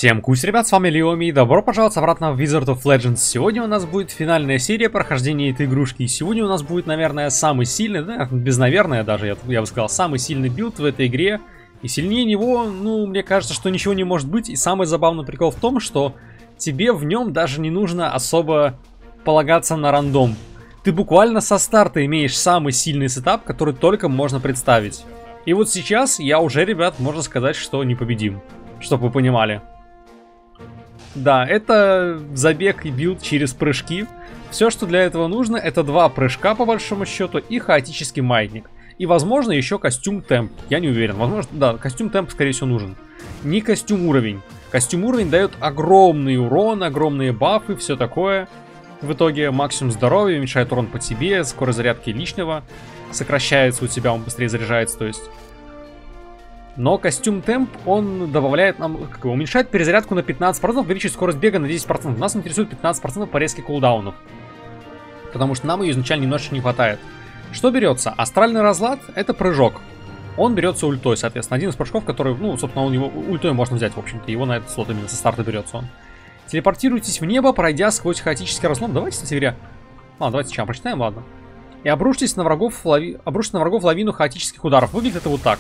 Всем кусь, ребят, с вами Леоми, и добро пожаловать обратно в Wizard of Legends. Сегодня у нас будет финальная серия прохождения этой игрушки, и сегодня у нас будет, наверное, самый сильный, да, без наверное даже, я бы сказал, самый сильный билд в этой игре. И сильнее него, ну, мне кажется, что ничего не может быть, и самый забавный прикол в том, что тебе в нем даже не нужно особо полагаться на рандом. Ты буквально со старта имеешь самый сильный сетап, который только можно представить. И вот сейчас я уже, ребят, можно сказать, что непобедим, чтобы вы понимали. Да, это забег и билд через прыжки. Все, что для этого нужно, это 2 прыжка по большому счету и хаотический маятник. И, возможно, еще костюм темп. Я не уверен. Возможно, да, костюм темп, скорее всего, нужен. Не костюм уровень. Костюм уровень дает огромный урон, огромные бафы, все такое. В итоге максимум здоровья, уменьшает урон по тебе, скорость зарядки лишнего. Сокращается у тебя, он быстрее заряжается, то есть. Но костюм темп, он добавляет нам, уменьшает перезарядку на 15%, увеличивает скорость бега на 10%. Нас интересует 15% порезки кулдаунов. Потому что нам ее изначально немножечко не хватает. Что берется? Астральный разлад — это прыжок. Он берется ультой, соответственно. Один из прыжков, который, ну, собственно, его ультой можно взять, в общем-то. Его на этот слот именно со старта берется он. Телепортируйтесь в небо, пройдя сквозь хаотический разлом. Давайте, кстати говоря... давайте сейчас прочитаем, ладно. И обрушьтесь на врагов, обрушьте на врагов лавину хаотических ударов. Выглядит это вот так.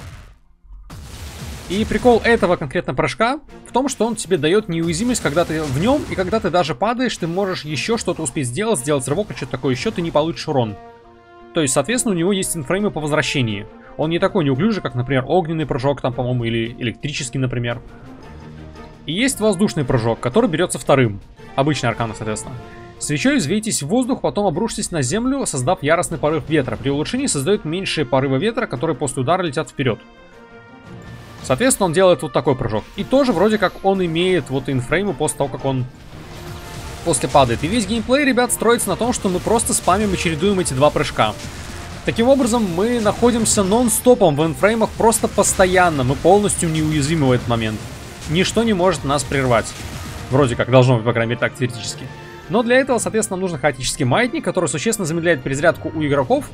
И прикол этого конкретно прыжка в том, что он тебе дает неуязвимость, когда ты в нем, и когда ты даже падаешь, ты можешь еще что-то успеть сделать рывок, и что-то такое еще, ты не получишь урон. То есть, соответственно, у него есть инфреймы по возвращении. Он не такой неуклюжий, как, например, огненный прыжок, там, по-моему, или электрический, например. И есть воздушный прыжок, который берется вторым. Обычный аркан, соответственно. Свечой взвейтесь в воздух, потом обрушитесь на землю, создав яростный порыв ветра. При улучшении создает меньшие порывы ветра, которые после удара летят вперед. Соответственно, он делает вот такой прыжок. И тоже вроде как он имеет вот инфреймы после того, как он после падает. И весь геймплей, ребят, строится на том, что мы просто спамим и чередуем эти 2 прыжка. Таким образом, мы находимся нон-стопом в инфреймах просто постоянно. Мы полностью неуязвимы в этот момент. Ничто не может нас прервать. Вроде как должно быть, по крайней мере, так теоретически. Но для этого, соответственно, нужен хаотический маятник, который существенно замедляет перезарядку у игроков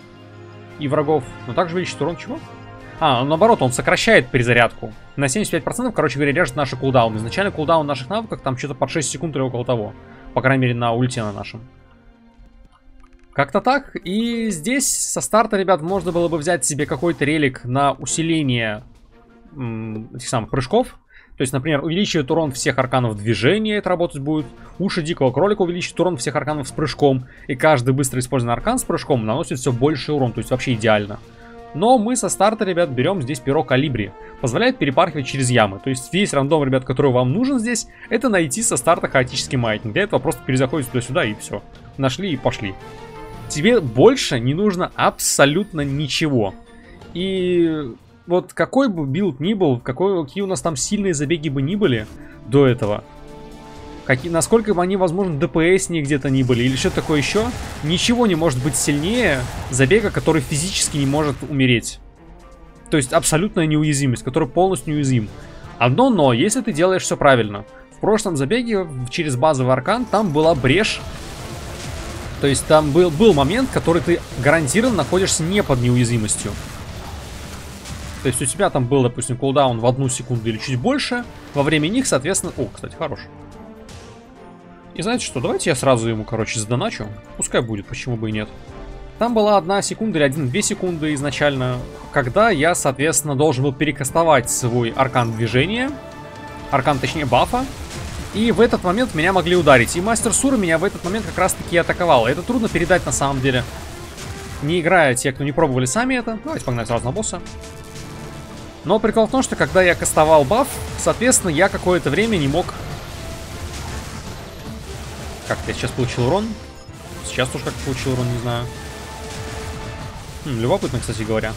и врагов. Но также увеличит урон чего? Наоборот, он сокращает перезарядку. На 75%, короче говоря, режет наши кулдауны. Изначально кулдаун наших навыков там что-то под 6 секунд или около того. По крайней мере, на ульте на нашем. Как-то так. И здесь со старта, ребят, можно было бы взять себе какой-то релик на усиление этих самых прыжков. То есть, например, увеличивает урон всех арканов движения, это работать будет. Уши дикого кролика увеличивает урон всех арканов с прыжком. И каждый быстро использованный аркан с прыжком наносит все больше урон. То есть, вообще идеально. Но мы со старта, ребят, берем здесь перо калибри. Позволяет перепархивать через ямы. То есть весь рандом, ребят, который вам нужен здесь, это найти со старта хаотический маятник. Для этого просто перезаходите туда-сюда и все. Нашли и пошли. Тебе больше не нужно абсолютно ничего. И вот какой бы билд ни был, какие у нас там сильные забеги бы ни были до этого, насколько бы они, возможно, ДПСнее где-то ни были или что-то такое еще, ничего не может быть сильнее забега, который физически не может умереть. То есть абсолютная неуязвимость, который полностью неуязвим. Одно но, если ты делаешь все правильно. В прошлом забеге через базовый аркан там была брешь. То есть там был момент, который ты гарантированно находишься не под неуязвимостью. То есть у тебя там был, допустим, кулдаун в 1 секунду или чуть больше. Во время них, соответственно... О, кстати, хорош. И знаете что, давайте я сразу ему, короче, задоначу. Пускай будет, почему бы и нет. Там была 1 секунда или 1-2 секунды изначально, когда я, соответственно, должен был перекастовать свой аркан движения. Аркан, точнее, бафа. И в этот момент меня могли ударить. И мастер Сура меня в этот момент как раз-таки атаковал. Это трудно передать на самом деле, не играя те, кто не пробовали сами это. Давайте погнали сразу на босса. Но прикол в том, что когда я кастовал баф, соответственно, я какое-то время не мог... Как-то я сейчас получил урон. Сейчас тоже как-то получил урон, не знаю. Любопытно, кстати говоря.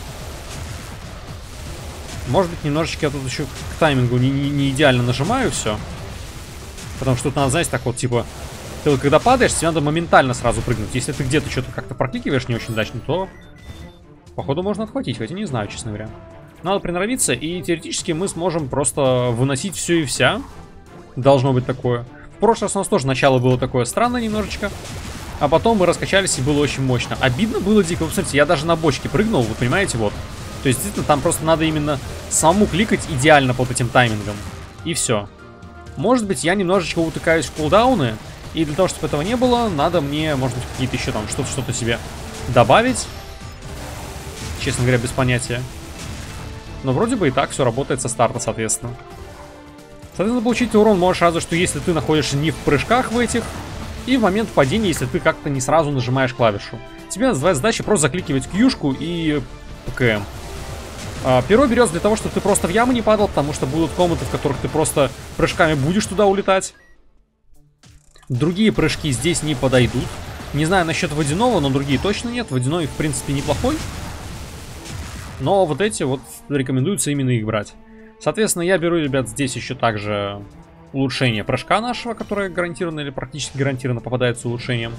Может быть, немножечко я тут еще к таймингу не идеально нажимаю все. Потому что тут надо, знаете, так вот, типа... Ты вот когда падаешь, тебе надо моментально сразу прыгнуть. Если ты где-то что-то как-то прокликиваешь не очень удачно, то... Походу можно отхватить, хотя не знаю, честно говоря. Надо приноровиться, и теоретически мы сможем просто выносить все и вся. Должно быть такое. В прошлый раз у нас тоже начало было такое странное немножечко. А потом мы раскачались, и было очень мощно. Обидно было дико. Вы смотрите, я даже на бочке прыгнул, вы понимаете, вот. То есть, действительно, там просто надо именно самому кликать идеально под этим таймингом. И все. Может быть, я немножечко утыкаюсь в кулдауны, и для того, чтобы этого не было, надо мне, может быть, какие-то еще там что-то себе добавить. Честно говоря, без понятия. Но вроде бы и так все работает со старта, соответственно. Соответственно, получить урон можешь разве что, если ты находишься не в прыжках в этих, и в момент падения, если ты как-то не сразу нажимаешь клавишу. Тебе твоя задача просто закликивать Q-шку и ПКМ. Перо берется для того, чтобы ты просто в яму не падал, потому что будут комнаты, в которых ты просто прыжками будешь туда улетать. Другие прыжки здесь не подойдут. Не знаю насчет водяного, но другие точно нет. Водяной, в принципе, неплохой. Но вот эти вот рекомендуется именно их брать. Соответственно, я беру, ребят, здесь еще также улучшение прыжка нашего, которое гарантированно или практически гарантированно попадает с улучшением.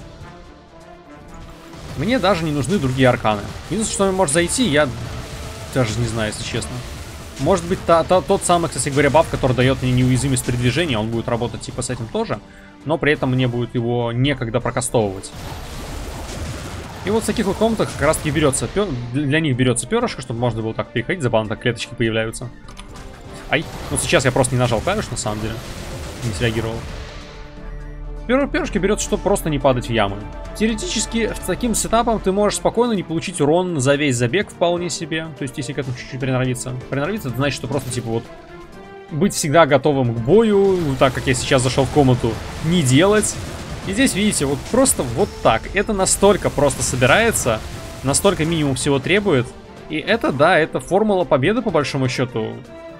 Мне даже не нужны другие арканы. Единственное, что мне может зайти, я даже не знаю, если честно. Может быть, тот самый, кстати говоря, баф, который дает мне неуязвимость при движении, он будет работать типа с этим тоже, но при этом мне будет его некогда прокастовывать. И вот в таких вот комнатах как раз таки берется, для них берется перышко, чтобы можно было так переходить, забавно, так клеточки появляются. Ай, ну сейчас я просто не нажал клавиш, на самом деле, не среагировал. Перышки берется, чтобы просто не падать в ямы. Теоретически, с таким сетапом ты можешь спокойно не получить урон за весь забег вполне себе. То есть, если к этому чуть-чуть приноровиться. Приноровиться, это значит, что просто, типа, вот, быть всегда готовым к бою, так как я сейчас зашел в комнату, не делать. И здесь, видите, вот просто вот так. Это настолько просто собирается, настолько минимум всего требует. И это, да, это формула победы, по большому счету.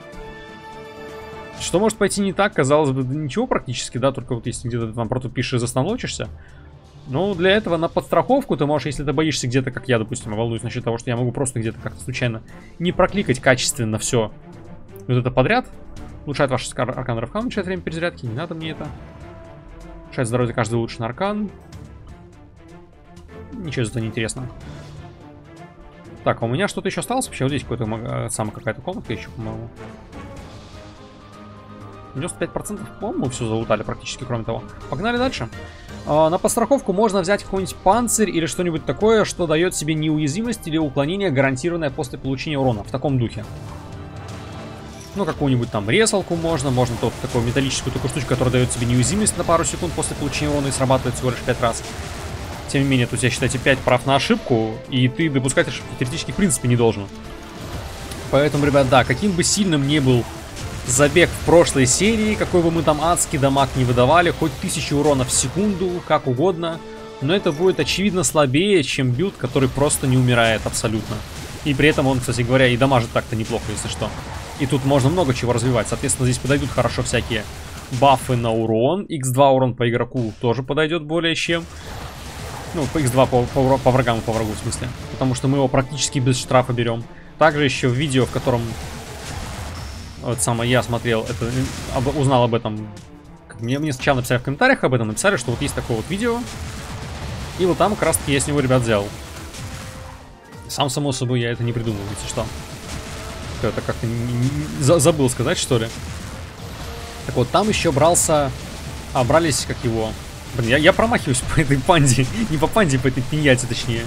Что может пойти не так, казалось бы, да ничего практически, да, только вот если где-то ты там протупишь и застаночишься. Ну, для этого на подстраховку ты можешь, если ты боишься где-то, как я, допустим, волнуюсь насчет того, что я могу просто где-то как-то случайно не прокликать качественно все. Вот это подряд. Улучшает ваш аркан РФХ, уменьшает время перезарядки, не надо мне это. Улучшает здоровье каждый улучшенный аркан. Ничего из этого не интересно. Так, а у меня что-то еще осталось? Вообще вот здесь какая-то комнатка еще, по-моему. 95%, по-моему, мы все залутали практически, кроме того. Погнали дальше. На подстраховку можно взять какой-нибудь панцирь или что-нибудь такое, что дает себе неуязвимость или уклонение, гарантированное после получения урона. В таком духе. Ну, какую-нибудь там резалку можно только такую металлическую такую штучку, которая дает себе неуязвимость на пару секунд после получения урона и срабатывает всего лишь 5 раз. Тем не менее, тут у тебя, считайте, 5 прав на ошибку, и ты допускать ошибки теоретически в принципе не должен. Поэтому, ребят, да, каким бы сильным ни был забег в прошлой серии, какой бы мы там адский дамаг не выдавали, хоть 1000 урона в секунду, как угодно, но это будет очевидно слабее, чем билд, который просто не умирает абсолютно. И при этом он, кстати говоря, и дамажит так-то неплохо, если что. И тут можно много чего развивать. Соответственно, здесь подойдут хорошо всякие бафы на урон. X2 урон по игроку тоже подойдет более чем. Ну, по X2 по врагам и по врагу, в смысле. Потому что мы его практически без штрафа берем. Также еще в видео, в котором вот самое я смотрел, это узнал об этом. Мне сначала написали в комментариях об этом, написали, что вот есть такое вот видео. И вот там как раз таки я с него, ребят, взял. Сам, само собой, я это не придумал, если что. Это как-то забыл сказать, что ли. Так вот, там еще брались, как его... Блин, я промахиваюсь по этой панде. Не по панде, по этой пиньяте, точнее.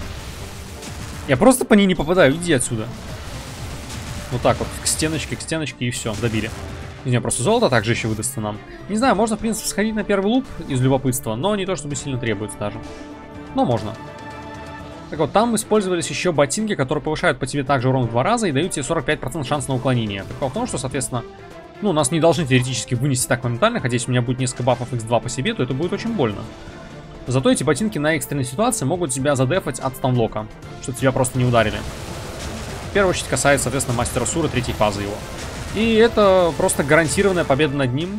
Я просто по ней не попадаю, иди отсюда. Вот так вот, к стеночке, и все, добили. Из нее просто золото также еще выдастся нам. Не знаю, можно, в принципе, сходить на первый луп из любопытства, но не то, чтобы сильно требуется даже. Но можно. Так вот, там использовались еще ботинки, которые повышают по тебе также урон в 2 раза и дают тебе 45% шанс на уклонение. Прикол в том, что, соответственно, ну, нас не должны теоретически вынести так моментально, хотя если у меня будет несколько бафов x2 по себе, то это будет очень больно. Зато эти ботинки на экстренной ситуации могут тебя задефать от станлока, чтобы тебя просто не ударили. В первую очередь касается, соответственно, мастера Сура 3-й фазы его. И это просто гарантированная победа над ним.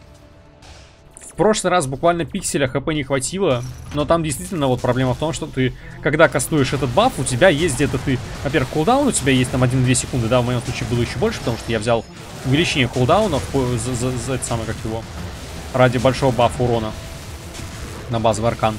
В прошлый раз буквально пикселя хп не хватило, но там действительно вот проблема в том, что ты, когда кастуешь этот баф, у тебя есть где-то во-первых, кулдаун у тебя есть там 1-2 секунды, да, в моем случае было еще больше, потому что я взял увеличение кулдаунов за это самое, как его, ради большого бафа урона на базовый аркан.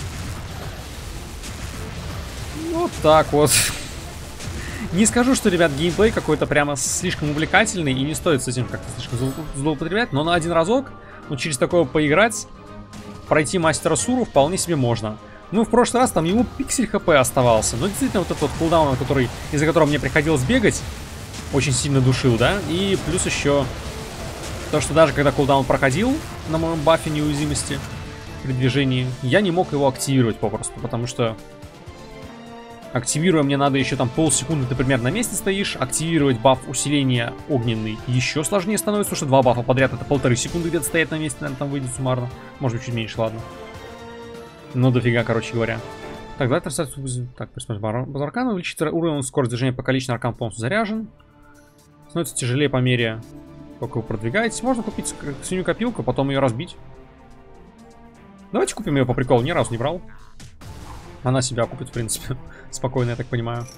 Вот так вот. Не скажу, что, ребят, геймплей какой-то прямо слишком увлекательный, и не стоит с этим как-то слишком злоупотреблять, но на один разок, ну, через такое поиграть, пройти мастера Суру вполне себе можно. Ну, в прошлый раз там ему пиксель хп оставался, но действительно вот этот вот кулдаун, из-за которого мне приходилось бегать, очень сильно душил, да, и плюс еще То, что даже когда кулдаун проходил на моем бафе неуязвимости при движении, я не мог его активировать попросту, потому что активируя мне надо еще там полсекунды, ты примерно на месте стоишь. Активировать баф усиления огненный еще сложнее становится, потому что 2 бафа подряд это 1,5 секунды где-то стоять на месте, наверное, там выйдет суммарно. Может быть, чуть меньше, ладно. Но дофига, короче говоря. Так, давайте так, посмотрим. Базаркан увеличит уровень, скорость движения, пока личный аркан полностью заряжен. Становится тяжелее по мере, как вы продвигаетесь. Можно купить синюю копилку, потом ее разбить. Давайте купим ее по приколу, ни разу не брал. Она себя купит, в принципе, спокойно, я так понимаю.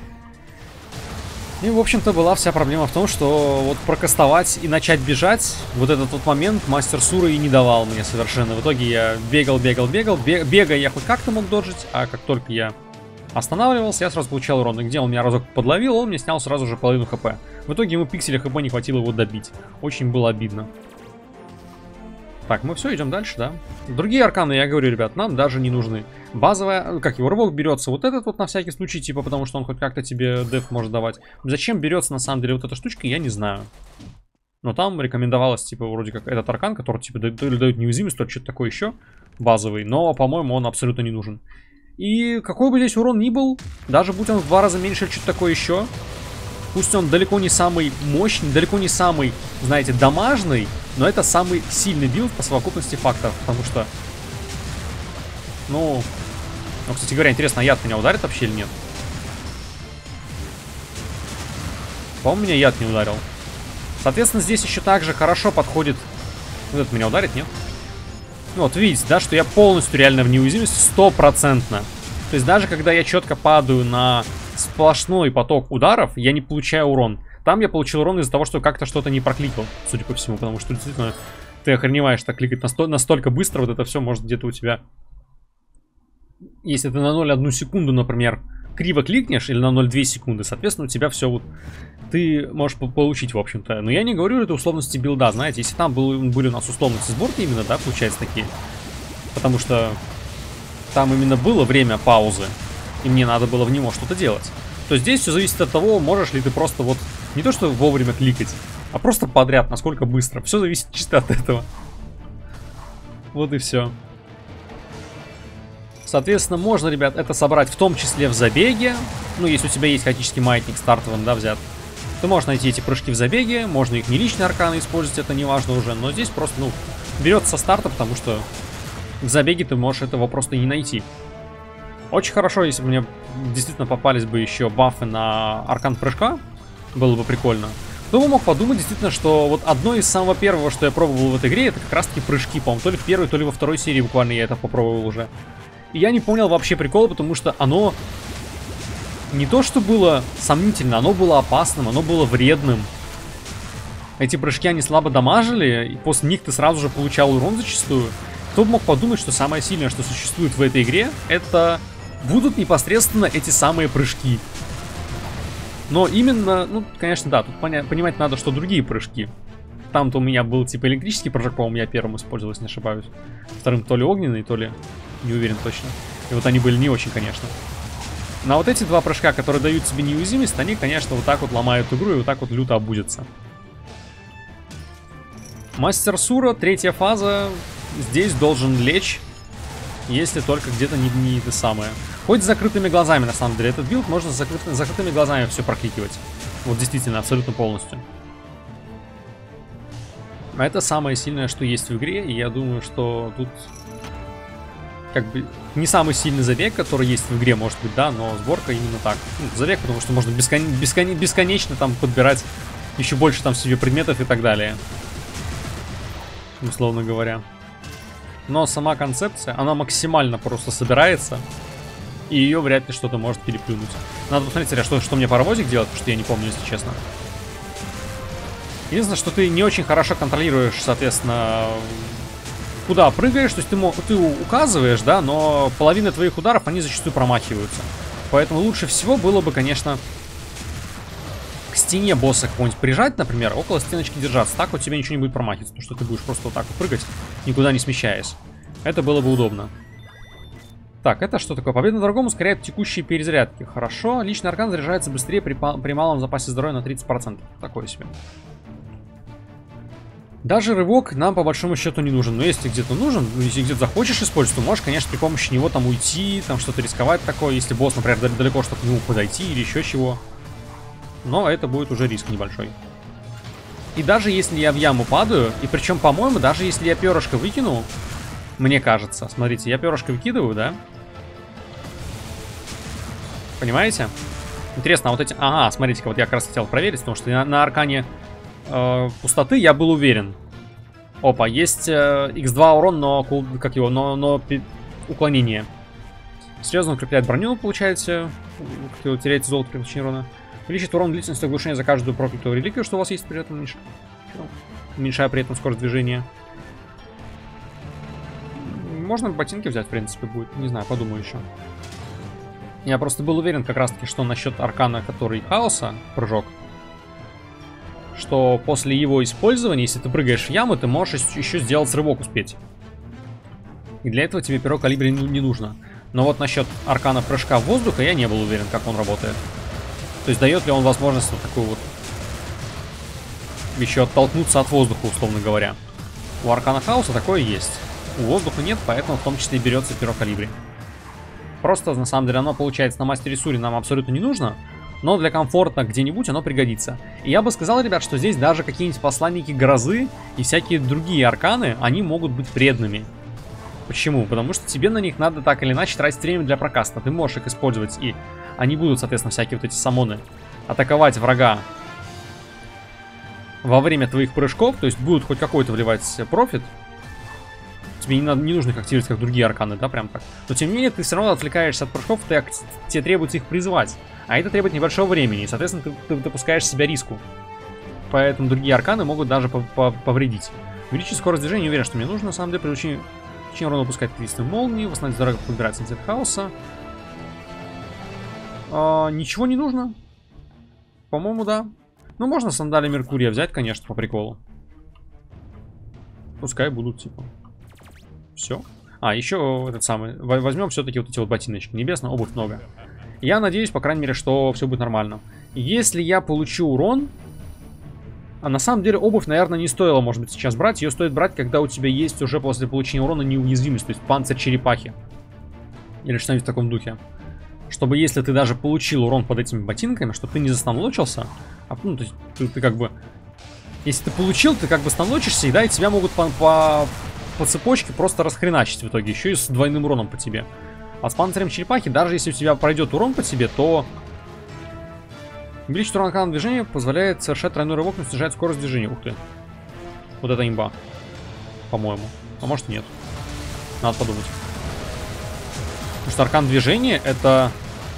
И, в общем-то, была вся проблема в том, что вот прокастовать и начать бежать, вот этот вот момент мастер Сура и не давал мне совершенно. В итоге я бегал, бегая я хоть как-то мог доджить, а как только я останавливался, я сразу получал урон. И где он меня разок подловил, он мне снял сразу же половину хп. В итоге ему пикселя хп не хватило его добить. Очень было обидно. Так, мы все, идем дальше, да? Другие арканы, я говорю, ребят, нам даже не нужны. Базовая, как его, рывок берется вот этот вот на всякий случай, типа, потому что он хоть как-то тебе деф может давать. Зачем берется, на самом деле, вот эта штучка, я не знаю. Но там рекомендовалось, типа, вроде как этот аркан, который, типа, то ли дает неуязвимость, то ли что-то такое еще базовый. Но, по-моему, он абсолютно не нужен. И какой бы здесь урон ни был, даже будь он в 2 раза меньше или что-то такое еще, пусть он далеко не самый мощный, далеко не самый, знаете, дамажный, но это самый сильный билд по совокупности факторов, потому что, ну, кстати говоря, интересно, а яд меня ударит вообще или нет? По-моему, меня яд не ударил. Соответственно, здесь еще также хорошо подходит... Вот это меня ударит, нет? Ну, вот видите, да, что я полностью реально в неуязвимости 100%. То есть даже когда я четко падаю на сплошной поток ударов, я не получаю урон. Там я получил урон из-за того, что как-то что-то не прокликал, судя по всему, потому что действительно ты охреневаешь так кликать настолько быстро, вот это все может где-то у тебя... Если ты на 0,1 секунду, например, криво кликнешь, или на 0,2 секунды, соответственно, у тебя все вот... Ты можешь получить, в общем-то. Но я не говорю это условности билда, знаете, если там были у нас условности сборки именно, да, получается, такие. Потому что там именно было время паузы, и мне надо было в него что-то делать. То здесь все зависит от того, можешь ли ты просто вот... Не то, что вовремя кликать, а просто подряд, насколько быстро. Все зависит чисто от этого. Вот и все. Соответственно, можно, ребят, это собрать в том числе в забеге. Ну, если у тебя есть хаотический маятник стартовым, да, взят. Ты можешь найти эти прыжки в забеге. Можно их не личные арканы использовать, это не важно уже. Но здесь просто, ну, берется со старта, потому что в забеге ты можешь этого просто не найти. Очень хорошо, если бы мне действительно попались бы еще бафы на аркан прыжка. Было бы прикольно. Кто бы мог подумать, действительно, что вот одно из самого первого, что я пробовал в этой игре, это как раз-таки прыжки. По-моему, то ли в первой, то ли во второй серии буквально я это попробовал уже. И я не понял вообще прикола, потому что оно не то, что было сомнительно, оно было опасным, оно было вредным. Эти прыжки, они слабо дамажили, и после них ты сразу же получал урон зачастую. Кто бы мог подумать, что самое сильное, что существует в этой игре, это будут непосредственно эти самые прыжки. Но именно, ну, конечно, да, тут понимать надо, что другие прыжки. Там-то у меня был типа электрический прыжок, по-моему, я первым использовал, если не ошибаюсь. Вторым то ли огненный, то ли... Не уверен точно. И вот они были не очень, конечно. Но вот эти два прыжка, которые дают тебе неуязвимость, они, конечно, вот так вот ломают игру и вот так вот люто обудятся. Мастер Сура, 3-я фаза, здесь должен лечь, если только где-то не это самое. Хоть с закрытыми глазами, на самом деле. Этот билд можно с закрытыми глазами все прокликивать. Вот действительно, абсолютно полностью. А это самое сильное, что есть в игре, и я думаю, что тут... Как бы не самый сильный забег, который есть в игре, может быть, да, но сборка именно так. Ну, забег, потому что можно бесконечно там подбирать еще больше там себе предметов и так далее. Условно говоря. Но сама концепция, она максимально просто собирается, и ее вряд ли что-то может переплюнуть. Надо посмотреть, что мне паровозик делать, потому что я не помню, если честно. Единственное, что ты не очень хорошо контролируешь, соответственно... Куда прыгаешь, то есть ты указываешь, да, но половина твоих ударов, они зачастую промахиваются. Поэтому лучше всего было бы, конечно, к стене босса какого-нибудь прижать, например, около стеночки держаться. Так вот тебе ничего не будет промахиваться, потому что ты будешь просто вот так вот прыгать, никуда не смещаясь. Это было бы удобно. Так, это что такое? Победа на дорогом ускоряет текущие перезарядки. Хорошо. Личный аркан заряжается быстрее при малом запасе здоровья на 30%. Такое себе. Даже рывок нам по большому счету не нужен. Но если где-то нужен, ну, если где-то захочешь использовать, то можешь, конечно, при помощи него там уйти, там что-то рисковать такое. Если босс, например, далеко, чтобы к нему подойти или еще чего. Но это будет уже риск небольшой. И даже если я в яму падаю, и причем, по-моему, даже если я перышко выкину, мне кажется, смотрите, я перышко выкидываю, да? Понимаете? Интересно, а вот эти... Ага, смотрите-ка, вот я как раз хотел проверить, потому что на аркане пустоты я был уверен. Опа, есть x2 урон, но как его, но уклонение. Серьезно укрепляет броню, получается. Теряете золото при получении урона. Увеличит урон длительность оглушения за каждую проклятую реликвию, что у вас есть при этом, уменьшая при этом скорость движения. Можно ботинки взять, в принципе, будет. Не знаю, подумаю еще. Я просто был уверен как раз-таки, что насчет аркана, который хаоса, прыжок, что после его использования, если ты прыгаешь в яму, ты можешь еще сделать рывок успеть. И для этого тебе перо калибри не нужно. Но вот насчет аркана прыжка в воздуха я не был уверен, как он работает. То есть дает ли он возможность вот такую вот еще оттолкнуться от воздуха, условно говоря. У аркана хаоса такое есть. У воздуха нет, поэтому в том числе и берется перо калибри. Просто, на самом деле, оно получается на мастере Сури нам абсолютно не нужно. Но для комфорта где-нибудь оно пригодится. И я бы сказал, ребят, что здесь даже какие-нибудь посланники грозы и всякие другие арканы, они могут быть вредными. Почему? Потому что тебе на них надо так или иначе тратить время для прокаста. Ты можешь их использовать, и они будут, соответственно, всякие вот эти самоны атаковать врага во время твоих прыжков. То есть будут хоть какой-то вливать профит. Тебе не нужно их активировать, как другие арканы, да, прям так. Но тем не менее, ты все равно отвлекаешься от прыжков, тебе требуется их призвать. А это требует небольшого времени, и, соответственно, ты допускаешь себя риску. Поэтому другие арканы могут даже повредить. Увеличить скорость движения, не уверен, что мне нужно, на самом деле, при получении урона выпускать количество молнии, восстановить здоровье, подбирать интеллект хаоса. Ничего не нужно. По-моему, да. Ну, можно сандали Меркурия взять, конечно, по приколу. Пускай будут, типа. Все. А, еще этот самый. Возьмем все-таки вот эти вот ботиночки. Небесная обувь много. Я надеюсь, по крайней мере, что все будет нормально. Если я получу урон... А на самом деле обувь, наверное, не стоило, может быть, сейчас брать. Ее стоит брать, когда у тебя есть уже после получения урона неуязвимость. То есть панцирь черепахи. Или что-нибудь в таком духе. Чтобы если ты даже получил урон под этими ботинками, чтобы ты не застанлочился. Ну, то есть ты как бы... Если ты получил, ты как бы станлочишься, и да, и тебя могут по цепочке просто расхреначить в итоге. Еще и с двойным уроном по тебе. А с панцирем черепахи, даже если у тебя пройдет урон по тебе, то... Увеличить урон аркана движения позволяет совершать тройной рывок, но снижает скорость движения. Ух ты. Вот это имба. По-моему. А может нет. Надо подумать. Потому что аркан движения это...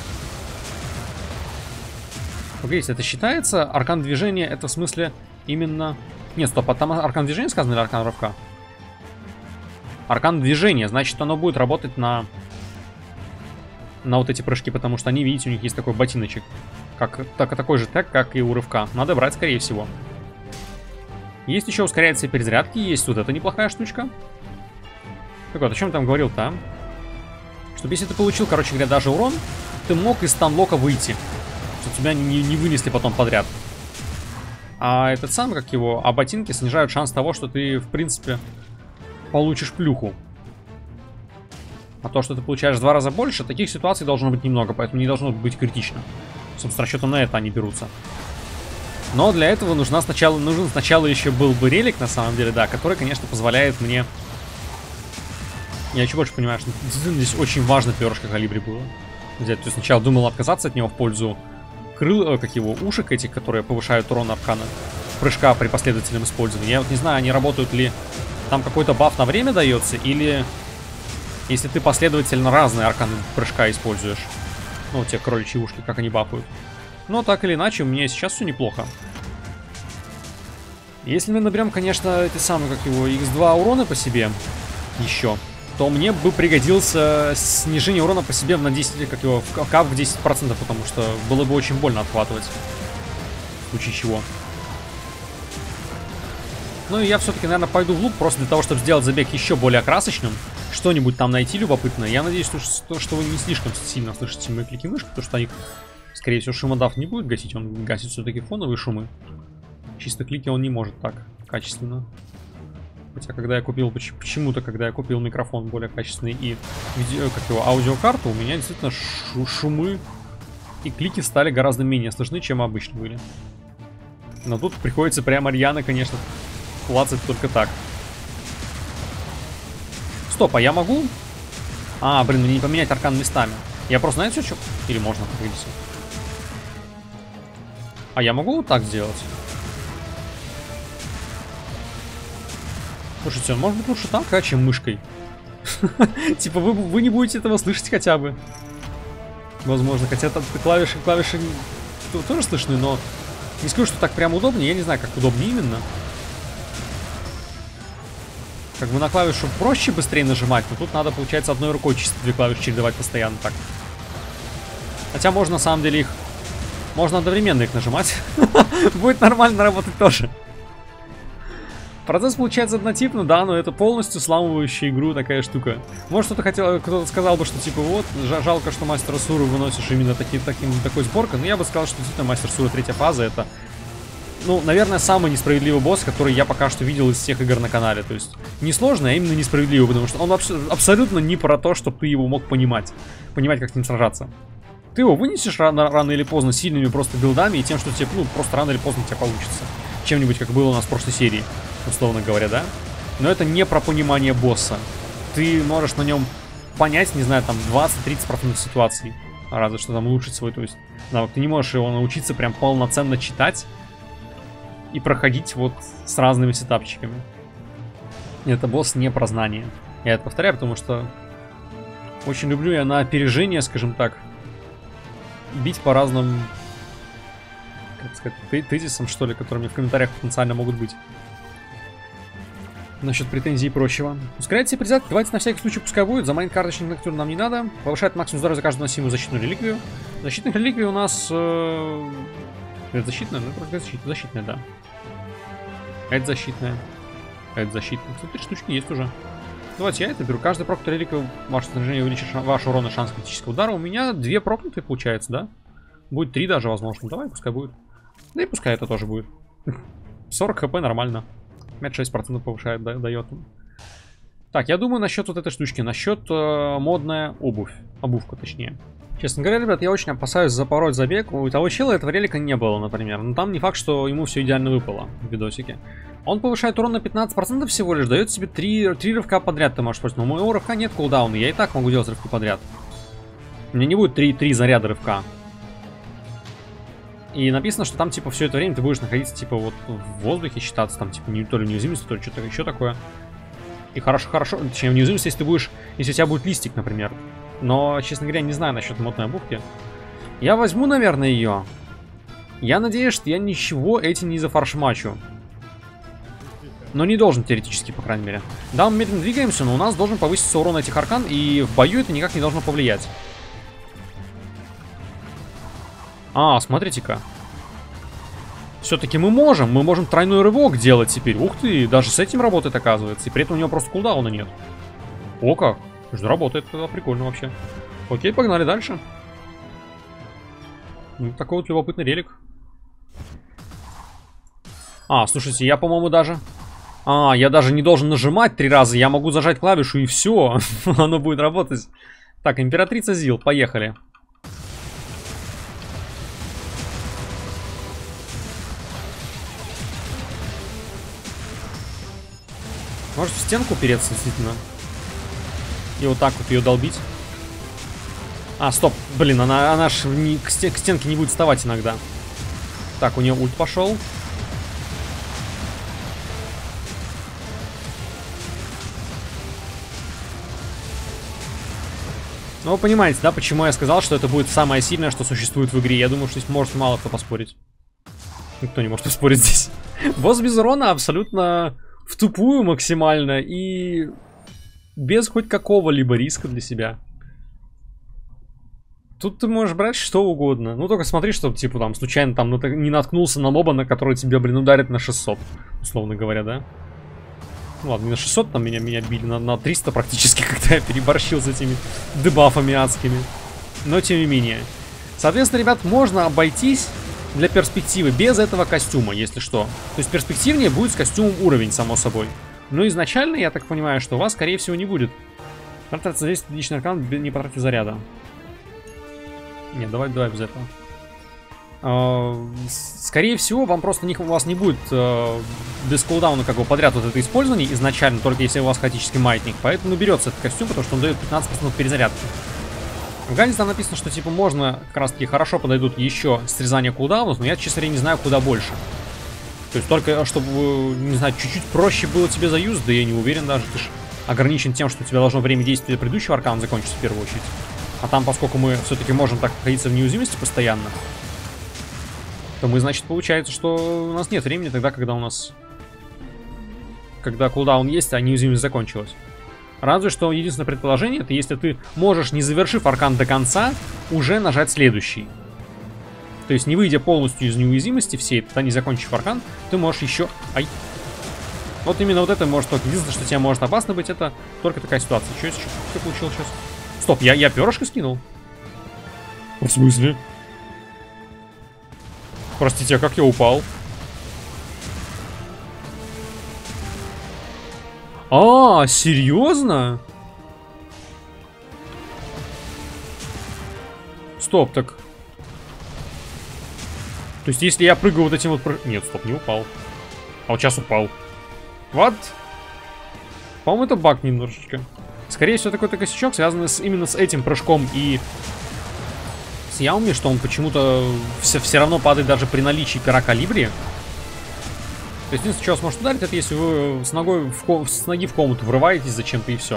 Погодите, это считается? Аркан движения это в смысле именно... Нет, стоп, а там аркан движения сказано или аркан рывка? Аркан движения, значит оно будет работать на вот эти прыжки, потому что они, видите, у них есть такой ботиночек. Такой же тег, как и у рывка. Надо брать, скорее всего. Есть еще ускоряется перезарядки, есть вот эта неплохая штучка. Так вот, о чем я там говорил-то, а? Чтобы если ты получил, короче говоря, даже урон, ты мог из станлока выйти. Чтобы тебя не вынесли потом подряд. А этот сам, как его, а ботинки снижают шанс того, что ты, в принципе, получишь плюху. А то, что ты получаешь в 2 раза больше, таких ситуаций должно быть немного, поэтому не должно быть критично. С расчетом на это они берутся. Но для этого нужен сначала еще был бы релик, на самом деле, да, который, конечно, позволяет мне... Я еще больше понимаю, что здесь очень важно перышко калибри было взять. То есть сначала думал отказаться от него в пользу ушек этих, которые повышают урон аркана прыжка при последовательном использовании. Я вот не знаю, они работают ли... Там какой-то баф на время дается, или... Если ты последовательно разные арканы прыжка используешь. Ну, те кроличьи ушки, как они бафают. Но так или иначе, у меня сейчас все неплохо. Если мы наберем, конечно, эти самые, как его, x2 урона по себе еще, то мне бы пригодился снижение урона по себе на 10, как его, в кап в 10%, потому что было бы очень больно отхватывать. В случае чего. Ну и я все-таки, наверное, пойду в лук, просто для того, чтобы сделать забег еще более красочным. Что-нибудь там найти любопытное. Я надеюсь, что вы не слишком сильно слышите мои клики мышки, потому что их, скорее всего, шумодав не будет гасить. Он гасит все-таки фоновые шумы. Чисто клики он не может так качественно. Хотя, когда я купил, почему-то, когда я купил микрофон более качественный и аудиокарту, у меня действительно шумы и клики стали гораздо менее слышны, чем обычно были. Но тут приходится прямо рьяно, конечно, клацать только так. Стоп, а я могу? А, блин, мне не поменять аркан местами. Я просто, знаете, что? Или можно, как видите. А я могу вот так сделать? Слушайте, он может быть лучше так, чем мышкой. Типа вы не будете этого слышать хотя бы. Возможно, хотя там клавиши тоже слышны, но не скажу, что так прям удобнее. Я не знаю, как удобнее именно. Как бы на клавишу проще быстрее нажимать, но тут надо, получается, одной рукой чисто две клавиши чередовать постоянно так. Хотя можно, на самом деле, можно одновременно их нажимать. Будет нормально работать тоже. Процесс получается однотипно, да, но это полностью сламывающая игру такая штука. Может, кто-то сказал бы, что типа вот, жалко, что Мастера Суру выносишь именно такой сборкой. Но я бы сказал, что действительно Мастер Сура 3-я фаза это, ну, наверное, самый несправедливый босс, который я пока что видел из всех игр на канале. То есть, не сложно, а именно несправедливый, потому что он абсолютно не про то, чтобы ты его мог понимать, как с ним сражаться. Ты его вынесешь рано или поздно сильными просто билдами и тем, что тебе, ну, просто рано или поздно у тебя получится. Чем-нибудь, как было у нас в прошлой серии, условно говоря, да? Но это не про понимание босса. Ты можешь на нем понять, не знаю, там 20-30% ситуаций. Разве что там улучшить свой, то есть навык. Ты не можешь его научиться прям полноценно читать и проходить вот с разными сетапчиками. Это босс не про знание. Я это повторяю, потому что очень люблю я на опережение, скажем так, бить по разным, как сказать, тезисам, что ли, которые мне в комментариях потенциально могут быть. Насчет претензий и прочего. Ускоряет себе призад, давайте на всякий случай пускай будет. Заманить карточный ноктюрн нам не надо. Повышает максимум здоровья за каждую носимую защитную реликвию. Защитных реликвий у нас... Это защитная? Ну, это защитная, да. Это защитная. Это защитная. Кстати, 3 штучки есть уже. Давайте я это беру. Каждый проклятый реликвию ваше снаряжение увеличит ваш урон и шанс критического удара. У меня 2 проклятые получается, да? Будет 3 даже, возможно. Давай, пускай будет. Да и пускай это тоже будет. 40 хп нормально. 5-6% повышает, дает. Так, я думаю насчет вот этой штучки. Насчет модная обувь. Обувка, точнее. Честно говоря, ребят, я очень опасаюсь запороть забег. У того чела этого релика не было, например. Но там не факт, что ему все идеально выпало в видосике. Он повышает урон на 15% всего лишь. Дает себе 3 рывка подряд, ты можешь просто. Но у моего рывка нет кулдауна. Я и так могу делать рывки подряд. У меня не будет 3 заряда рывка. И написано, что там, типа, все это время ты будешь находиться, типа, вот в воздухе, считаться, там, типа, не то ли неуязвимость, то ли что-то еще такое. И хорошо, точнее, неуязвимость, если ты будешь, если у тебя будет листик, например. Но, честно говоря, не знаю насчет модной обувки. Я возьму, наверное, ее. Я надеюсь, что я ничего этим не зафаршмачу. Но не должен, теоретически, по крайней мере. Да, мы медленно двигаемся, но у нас должен повыситься урон этих аркан, и в бою это никак не должно повлиять. А, смотрите-ка. Все-таки мы можем тройной рывок делать теперь. Ух ты, даже с этим работает, оказывается. И при этом у него просто кулдауна нет. О как, работает, это прикольно вообще. Окей, погнали дальше. Ну, такой вот любопытный релик. А, слушайте, я, по-моему, даже... А, я даже не должен нажимать 3 раза. Я могу зажать клавишу и все. Оно будет работать. Так, императрица Зил, поехали. Может в стенку упереться, действительно. И вот так вот ее долбить. А, стоп. Блин, она ж к стенке не будет вставать иногда. Так, у нее ульт пошел. Ну, вы понимаете, да, почему я сказал, что это будет самое сильное, что существует в игре. Я думаю, что здесь может мало кто поспорить. Никто не может поспорить здесь. Босс без урона абсолютно... в тупую максимально и без хоть какого-либо риска для себя. Тут ты можешь брать что угодно. Ну, только смотри, чтобы, типа, там, случайно там не наткнулся на моба, на который тебя, блин, ударит на 600. Условно говоря, да? Ну, ладно, не на 600, там меня били на 300 практически, когда я переборщил с этими дебафами адскими. Но, тем не менее. Соответственно, ребят, можно обойтись... для перспективы, без этого костюма, если что. То есть перспективнее будет с костюмом уровень, само собой. Но изначально, я так понимаю, что у вас, скорее всего, не будет. Тратится весь личный аркан, не потратив заряда. Нет, давай без этого. Скорее всего, вам просто у вас не будет без кулдауна как бы подряд вот это использование изначально, только если у вас хаотический маятник. Поэтому берется этот костюм, потому что он дает 15% перезарядки. В Ганзе там написано, что типа можно, как раз таки хорошо подойдут еще срезание кулдаунов, но я, честно говоря, не знаю, куда больше. То есть только чтобы, не знаю, чуть-чуть проще было тебе заюз, да я не уверен даже, ты ж ограничен тем, что у тебя должно время действия предыдущего аркана закончиться в первую очередь. А там, поскольку мы все-таки можем так находиться в неуязвимости постоянно, то мы, значит, получается, что у нас нет времени тогда, когда у нас... Когда кулдаун есть, а неуязвимость закончилась. Разве что единственное предположение, это если ты можешь, не завершив аркан до конца, уже нажать следующий. То есть, не выйдя полностью из неуязвимости всей, тогда не закончив аркан, ты можешь еще... Ай! Вот именно вот это может только... Единственное, что тебе может опасно быть, это только такая ситуация. Что получилось сейчас? Стоп, я перышко скинул? В смысле? Простите, а как я упал? А, серьезно? Стоп, так... То есть, если я прыгаю вот этим вот... Нет, стоп, не упал. А вот сейчас упал. Вот. По-моему, это баг немножечко. Скорее всего, такой-то косячок, связанный именно с этим прыжком и... с Яуми, что он почему-то все равно падает даже при наличии пера калибри. То есть, единственное, что вас может ударить, это если вы с ноги в комнату врываетесь зачем-то и все.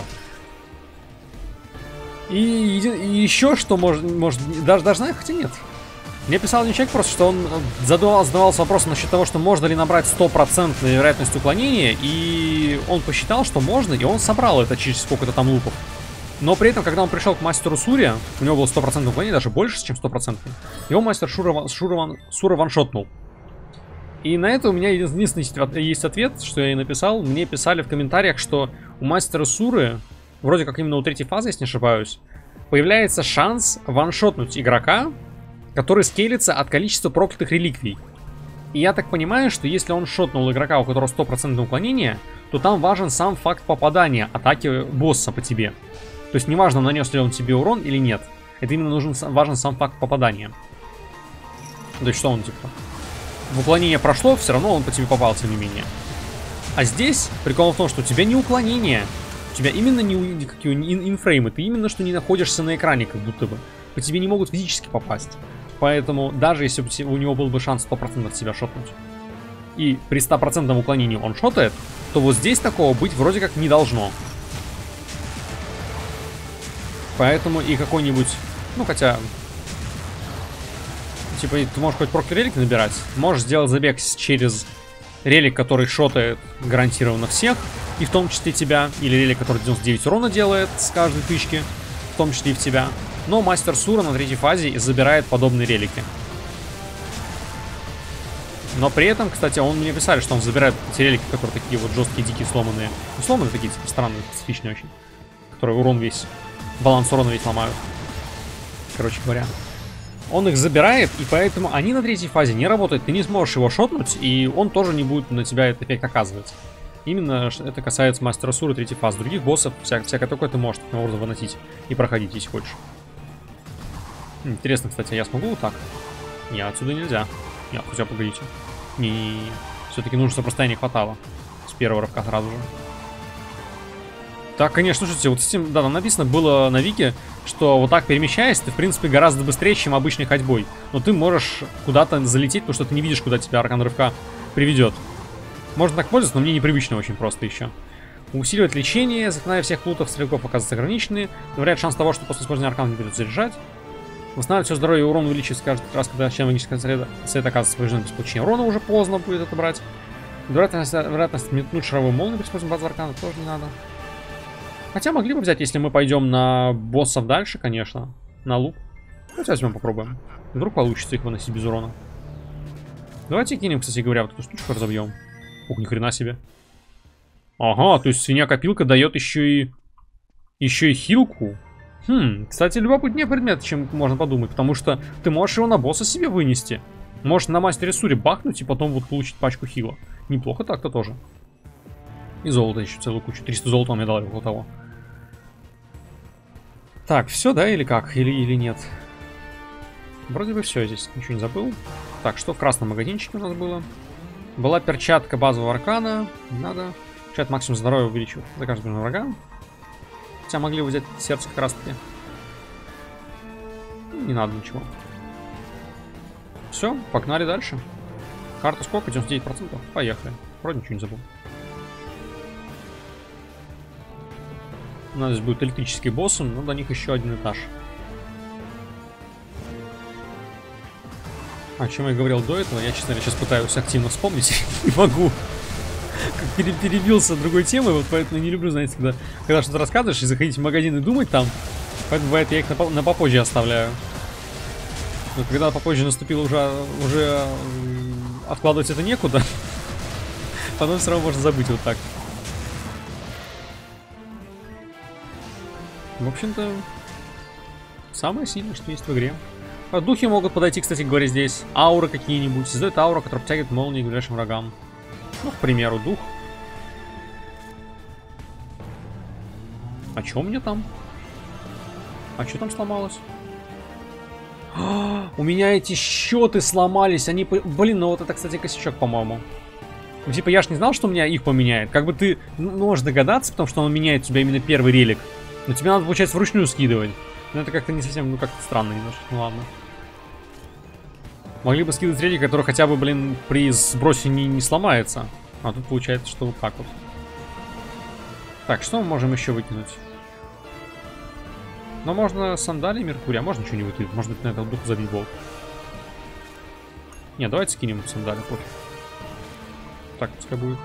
И еще что может даже знаю, хотя нет. Мне писал один человек просто, что он задавался вопросом насчет того, что можно ли набрать 100% вероятность уклонения, и он посчитал, что можно, и он собрал это через сколько-то там лупов. Но при этом, когда он пришел к мастеру Суре, у него было 100% уклонение, даже больше, чем 100%, его мастер Сура ваншотнул. И на это у меня единственный есть ответ, что я и написал. Мне писали в комментариях, что у мастера Суры, вроде как именно у третьей фазы, если не ошибаюсь, появляется шанс ваншотнуть игрока, который скейлится от количества проклятых реликвий. И я так понимаю, что если он шотнул игрока, у которого 100% уклонение, то там важен сам факт попадания атаки босса по тебе. То есть неважно, нанес ли он тебе урон или нет. Это именно важен сам факт попадания. То есть что он типа... В уклонение прошло, все равно он по тебе попал, тем не менее. А здесь прикол в том, что у тебя не уклонение. У тебя именно не инфреймы. Ты именно что не находишься на экране, как будто бы. По тебе не могут физически попасть. Поэтому даже если бы у него был бы шанс 100% себя шотнуть, и при 100% уклонении он шотает, то вот здесь такого быть вроде как не должно. Поэтому и какой-нибудь... Ну, хотя... Типа, ты можешь хоть прокли релик набирать. Можешь сделать забег через релик, который шотает гарантированно всех, и в том числе тебя. Или релик, который 99 урона делает с каждой тычки, в том числе и в тебя. Но мастер Сура на третьей фазе забирает подобные релики. Но при этом, кстати, он мне писали, что он забирает эти релики, которые такие вот жесткие, дикие, сломанные. Ну, сломанные такие, типа, странные, специфичные очень. Которые урон весь, баланс урона весь ломают. Короче говоря. Он их забирает, и поэтому они на третьей фазе не работают. Ты не сможешь его шотнуть, и он тоже не будет на тебя этот эффект оказывать. Именно это касается мастера Суры третьей фазы. Других боссов, всякое такое ты можешь таким образом выносить и проходить, если хочешь. Интересно, кстати, я смогу вот так? Не, отсюда нельзя. Нет, хотя погодите. Не, все-таки нужно, чтобы расстояние хватало. С первого рывка сразу же. Так, конечно, слушайте, вот с этим, да, там написано было на Вики, что вот так перемещаясь, ты, в принципе, гораздо быстрее, чем обычной ходьбой. Но ты можешь куда-то залететь, потому что ты не видишь, куда тебя аркан рывка приведет. Можно так пользоваться, но мне непривычно очень просто еще. Усиливает лечение, заклиная всех лутов, стрелков оказывается ограниченные. Добавляет шанс того, что после использования аркана не придется заряжать. Восстанавливает все здоровье и урон увеличивается каждый раз, когда член магического совета оказывается поврежден без получения урона, уже поздно будет это брать. Вероятность метнуть шаровую молнию при использовании базы аркана тоже не надо. Хотя могли бы взять, если мы пойдем на боссов дальше, конечно. На луп. Давайте возьмем, попробуем. Вдруг получится их выносить без урона. Давайте кинем, кстати говоря, вот эту штучку разобьем. Ух, ни хрена себе. Ага, то есть свинья-копилка дает еще и хилку. Кстати, любопытнее предмет, чем можно подумать, потому что ты можешь его на босса себе вынести. Можешь на мастере Суре бахнуть и потом вот получить пачку хила. Неплохо так-то тоже. И золото еще целую кучу. 300 золота он мне дал около того. Так, все, да, или как? Или нет? Вроде бы все здесь. Ничего не забыл. Так, что в красном магазинчике у нас было? Была перчатка базового аркана. Не надо. Чат максимум здоровья увеличил. За каждого врага. Хотя могли бы взять сердце как раз таки. Не надо ничего. Все, погнали дальше. Карта сколько? 99%. Поехали. Вроде ничего не забыл. У нас здесь будут электрические боссы, но до них еще один этаж. О чем я говорил до этого, я, честно говоря, сейчас пытаюсь активно вспомнить. Не могу. Как перебился другой темой, вот поэтому не люблю, знаете, когда что-то рассказываешь и заходить в магазин и думать там. Поэтому бывает, я их на попозже оставляю. Но когда попозже наступило уже откладывать это некуда, потом все равно можно забыть вот так. В общем-то, самое сильное, что есть в игре. Духи могут подойти, кстати говоря, здесь. Ауры какие-нибудь. Создает ауру, которая притягивает молнии к ближайшим врагам. Ну, к примеру, дух. А что у меня там? А что там сломалось? У меня эти счеты сломались. Они... Блин, ну вот это, кстати, косячок, по-моему. Ну, типа, я ж не знал, что у меня их поменяет. Как бы ты можешь догадаться, потому что он меняет у тебя именно первый релик. Но тебе надо, получается, вручную скидывать. Но это как-то не совсем, ну, как-то странно немножко. Ну, ладно. Могли бы скидывать релик, который хотя бы, блин, при сбросе не сломается. А тут получается, что вот так вот. Так, что мы можем еще выкинуть? Ну, можно сандалии Меркурия, а можно что-нибудь выкинуть. Может быть, на этого духа забить болт. Не, давайте скинем сандалии, пофиг. Так, пускай будет.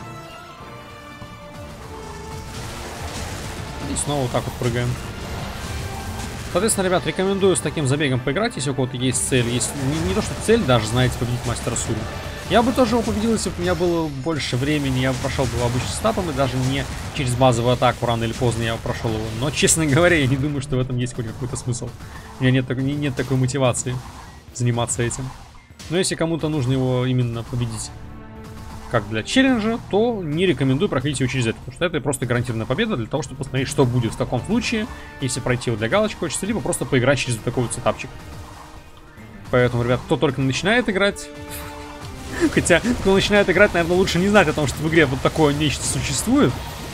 И снова вот так вот прыгаем. Соответственно, ребят, рекомендую с таким забегом поиграть, если у кого-то есть цель. Если не то, что цель даже, знаете, победить мастера Сури. Я бы тоже его победил, если бы у меня было больше времени. Я бы прошел бы обычно с этапом, и даже не через базовую атаку, рано или поздно я прошел его. Но, честно говоря, я не думаю, что в этом есть хоть какой-то смысл. У меня нет такой мотивации заниматься этим. Но если кому-то нужно его именно победить как для челленджа, то не рекомендую проходить его через это, потому что это просто гарантированная победа для того, чтобы посмотреть, что будет в таком случае, если пройти его для галочки хочется, либо просто поиграть через вот такой вот сетапчик. Поэтому, ребят, кто только начинает играть, хотя, кто начинает играть, наверное, лучше не знать о том, что в игре вот такое нечто существует.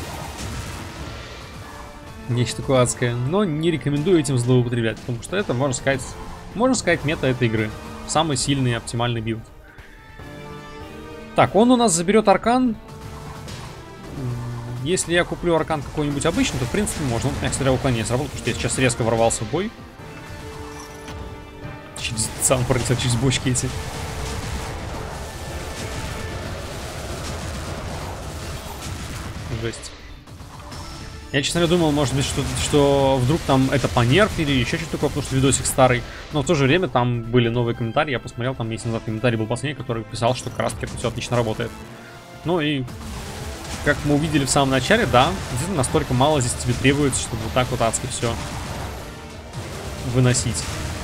Нечто такое адское, но не рекомендую этим злоупотреблять, потому что это, можно сказать, мета этой игры. Самый сильный и оптимальный билд. Так, он у нас заберет аркан. Если я куплю аркан какой-нибудь обычный, то в принципе можно. У меня, кстати, уклонение сработало, потому что я сейчас резко ворвался в бой. Сам пролетел через бочки эти. Жесть. Я, честно говоря, думал, может быть, что вдруг там это понерфили или еще что-то такое, потому что видосик старый. Но в то же время там были новые комментарии. Я посмотрел, там месяц назад комментарий был последний, который писал, что как раз таки это все отлично работает. Ну и, как мы увидели в самом начале, да, действительно настолько мало здесь тебе требуется, чтобы вот так вот адски все выносить.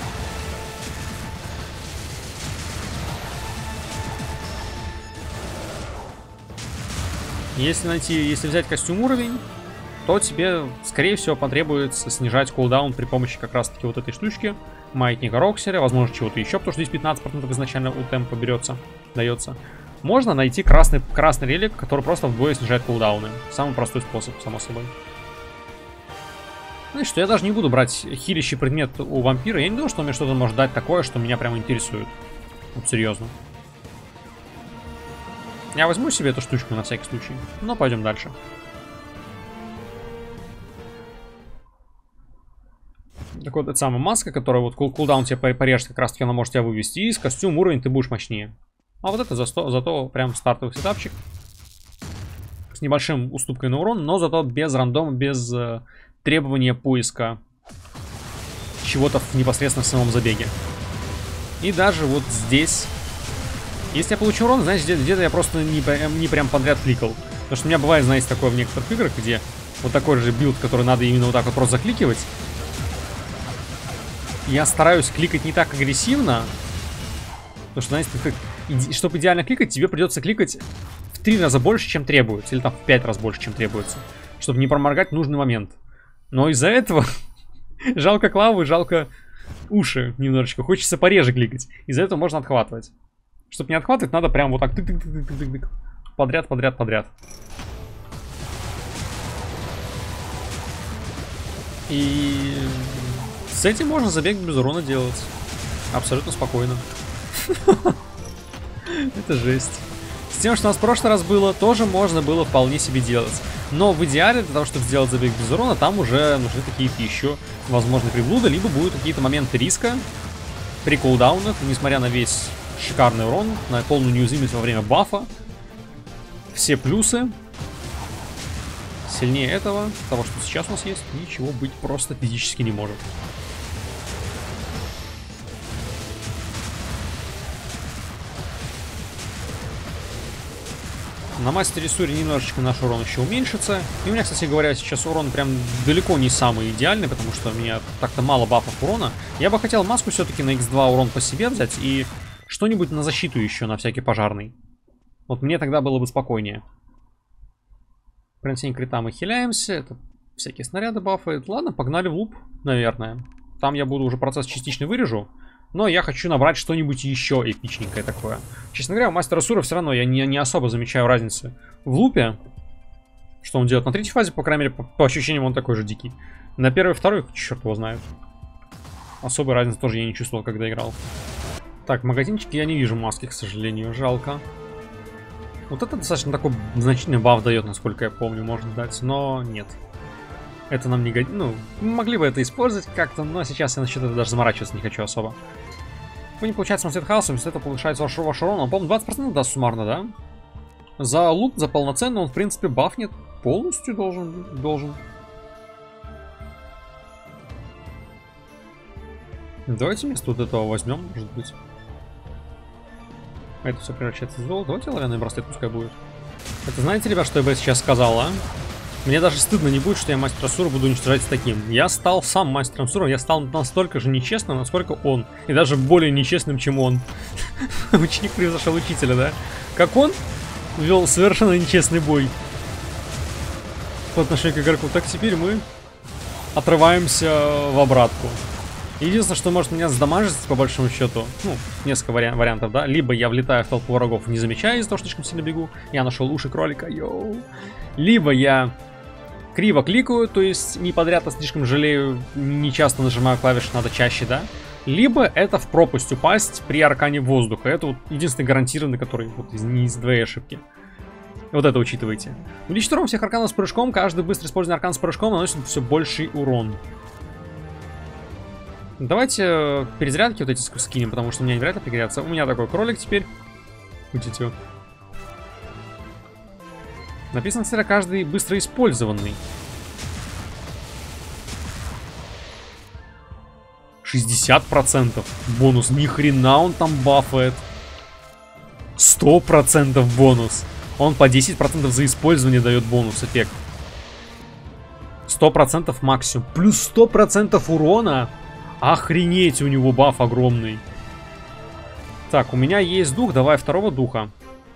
Если взять костюм уровень, то тебе, скорее всего, потребуется снижать кулдаун при помощи как раз-таки вот этой штучки. Маятника Роксеря, возможно, чего-то еще, потому что здесь 15% изначально у темпа дается. Можно найти красный релик, который просто вдвое снижает кулдауны. Самый простой способ, само собой. Знаешь что, я даже не буду брать хилящий предмет у вампира. Я не думаю, что он мне что-то может дать такое, что меня прямо интересует. Вот серьезно. Я возьму себе эту штучку на всякий случай. Но пойдем дальше. Так вот, это самая маска, которая вот кулдаун тебе порежет, как раз таки она может тебя вывести. И с костюм уровень ты будешь мощнее. А вот это зато прям стартовый сетапчик. С небольшим уступкой на урон, но зато без рандома, без требования поиска чего-то непосредственно в самом забеге. И даже вот здесь, если я получу урон, знаете, где-то я просто не прям подряд кликал. Потому что у меня бывает, знаете, такое в некоторых играх, где вот такой же билд, который надо именно вот так вот просто закликивать. Я стараюсь кликать не так агрессивно. Потому что, знаете, чтобы идеально кликать, тебе придется кликать в 3 раза больше, чем требуется. Или там в 5 раз больше, чем требуется. Чтобы не проморгать в нужный момент. Но из-за этого жалко клаву и жалко уши немножечко. Хочется пореже кликать. Из-за этого можно отхватывать. Чтобы не отхватывать, надо прям вот так тык-тык-тык-тык-тык. Подряд, подряд, подряд. И с этим можно забег без урона делать. Абсолютно спокойно. Это жесть. С тем, что у нас в прошлый раз было, тоже можно было вполне себе делать. Но в идеале, для того, чтобы сделать забег без урона, там уже нужны какие-то еще возможные приблуды, либо будут какие-то моменты риска при кулдаунах, несмотря на весь шикарный урон, на полную неуязвимость во время бафа. Все плюсы. Сильнее этого, того, что сейчас у нас есть, ничего быть просто физически не может. На мастере Сури немножечко наш урон еще уменьшится. И у меня, кстати говоря, сейчас урон прям далеко не самый идеальный, потому что у меня так-то мало бафов урона. Я бы хотел маску все-таки на x2 урон по себе взять и что-нибудь на защиту еще, на всякий пожарный. Вот мне тогда было бы спокойнее. Принесение крита мы хиляемся. Это всякие снаряды бафают. Ладно, погнали в луп, наверное. Там я буду уже процесс частично вырежу. Но я хочу набрать что-нибудь еще эпичненькое такое. Честно говоря, у мастера Сура все равно я не особо замечаю разницы в лупе. Что он делает на третьей фазе, по крайней мере, по ощущениям он такой же дикий. На первой и второй, черт его знает. Особой разницы тоже я не чувствовал, когда играл. Так, в магазинчике я не вижу маски, к сожалению, жалко. Вот это достаточно такой значительный баф дает, насколько я помню, можно дать, но нет. Это нам не годится. Ну, могли бы это использовать как-то, но сейчас я насчет этого даже заморачиваться не хочу особо. Вы не получаете самоцвет хаоса, если это повышается ваш урон. Он, по-моему, 20% даст суммарно, да? За лут, за полноценный он, в принципе, бафнет. Полностью должен. Давайте вместо вот этого возьмем, может быть. Это все превращается в золото. Давайте оловянный браслет пускай будет. Это знаете, ребят, что я бы сейчас сказал, а? Мне даже стыдно не будет, что я мастера Сура буду уничтожать с таким. Я стал сам мастером Сура, я стал настолько же нечестным, насколько он. И даже более нечестным, чем он. Ученик превзошел учителя, да? Как он вел совершенно нечестный бой по отношению к игроку, так теперь мы отрываемся в обратку. Единственное, что может меня сдамажить, по большому счету, ну, несколько вариантов, да. Либо я влетаю в толпу врагов, не замечая из-за того, что слишком сильно бегу. Я нашел уши кролика, йоу. Либо я криво кликаю, то есть не подряд, а слишком жалею, не часто нажимаю клавиши, надо чаще, да. Либо это в пропасть упасть при аркане воздуха. Это вот единственный гарантированный, который вот не из двоей ошибки. Вот это учитывайте. Увеличить урон всех арканов с прыжком. Каждый быстро использованный аркан с прыжком наносит все больший урон. Давайте перезарядки вот эти скинем, потому что у меня невероятно пригодятся. У меня такой кролик теперь. Видите? Написано, кстати, каждый быстро использованный. 60% бонус. Ни хрена он там бафает. 100% бонус. Он по 10% за использование дает бонус эффект. 100% максимум. Плюс 100% урона. Охренеть, у него баф огромный. Так, у меня есть дух. Давай второго духа.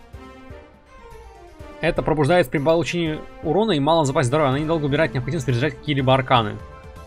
Это пробуждает при получении урона и малом запасе здоровья. Она недолго убирает необходимость перезаряжать какие-либо арканы.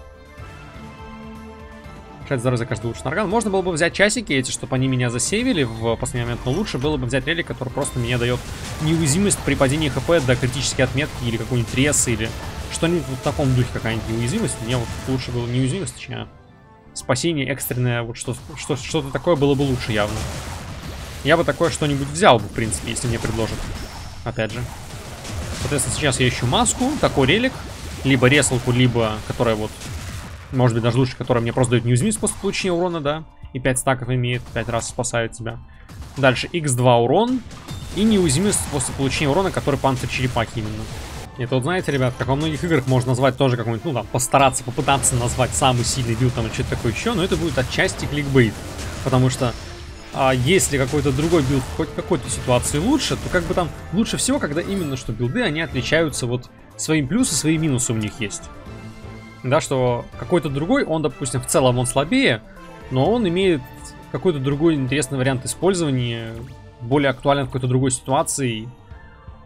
Решать здоровье за каждый улучшенный аркан. Можно было бы взять часики эти, чтобы они меня засейвили в последний момент. Но лучше было бы взять релик, который просто мне дает неуязвимость при падении хп до критической отметки. Или какой-нибудь рез, или что-нибудь в таком духе, какая-нибудь неуязвимость. Мне вот лучше было неуязвимость, точнее. Спасение экстренное, вот что-то такое было бы лучше явно. Я бы такое что-нибудь взял бы, в принципе, если мне предложат. Опять же. Соответственно, сейчас я ищу маску, такой релик. Либо ресалку, либо, которая вот, может быть, даже лучше, которая мне просто дает неуязвимость после получения урона, да. И 5 стаков имеет, 5 раз спасает тебя. Дальше x2 урон. И неуязвимость после получения урона, который панцирь черепахи именно. Это вот знаете, ребят, как во многих играх можно назвать тоже какой-нибудь, ну там, постараться, попытаться назвать самый сильный билд там или что-то такое еще, но это будет отчасти кликбейт. Потому что если какой-то другой билд в хоть какой-то ситуации лучше, то как бы там лучше всего, когда именно что билды, они отличаются вот свои плюсы, свои минусы у них есть. Да, что какой-то другой, он, допустим, в целом он слабее, но он имеет какой-то другой интересный вариант использования, более актуален в какой-то другой ситуации.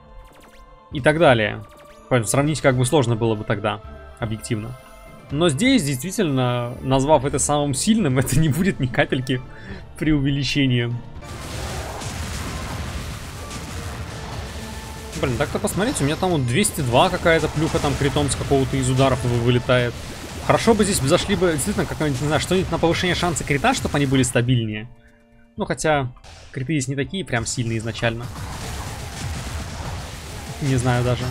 и так далее. Поэтому сравнить как бы сложно было бы тогда, объективно. Но здесь, действительно, назвав это самым сильным, это не будет ни капельки преувеличением. Блин, так-то посмотрите, у меня там вот 202 какая-то плюха там критом с какого-то из ударов вылетает. Хорошо бы здесь зашли бы, действительно, какое-нибудь, не знаю, что-нибудь на повышение шанса крита, чтобы они были стабильнее. Ну, хотя, криты здесь не такие прям сильные изначально. Не знаю даже.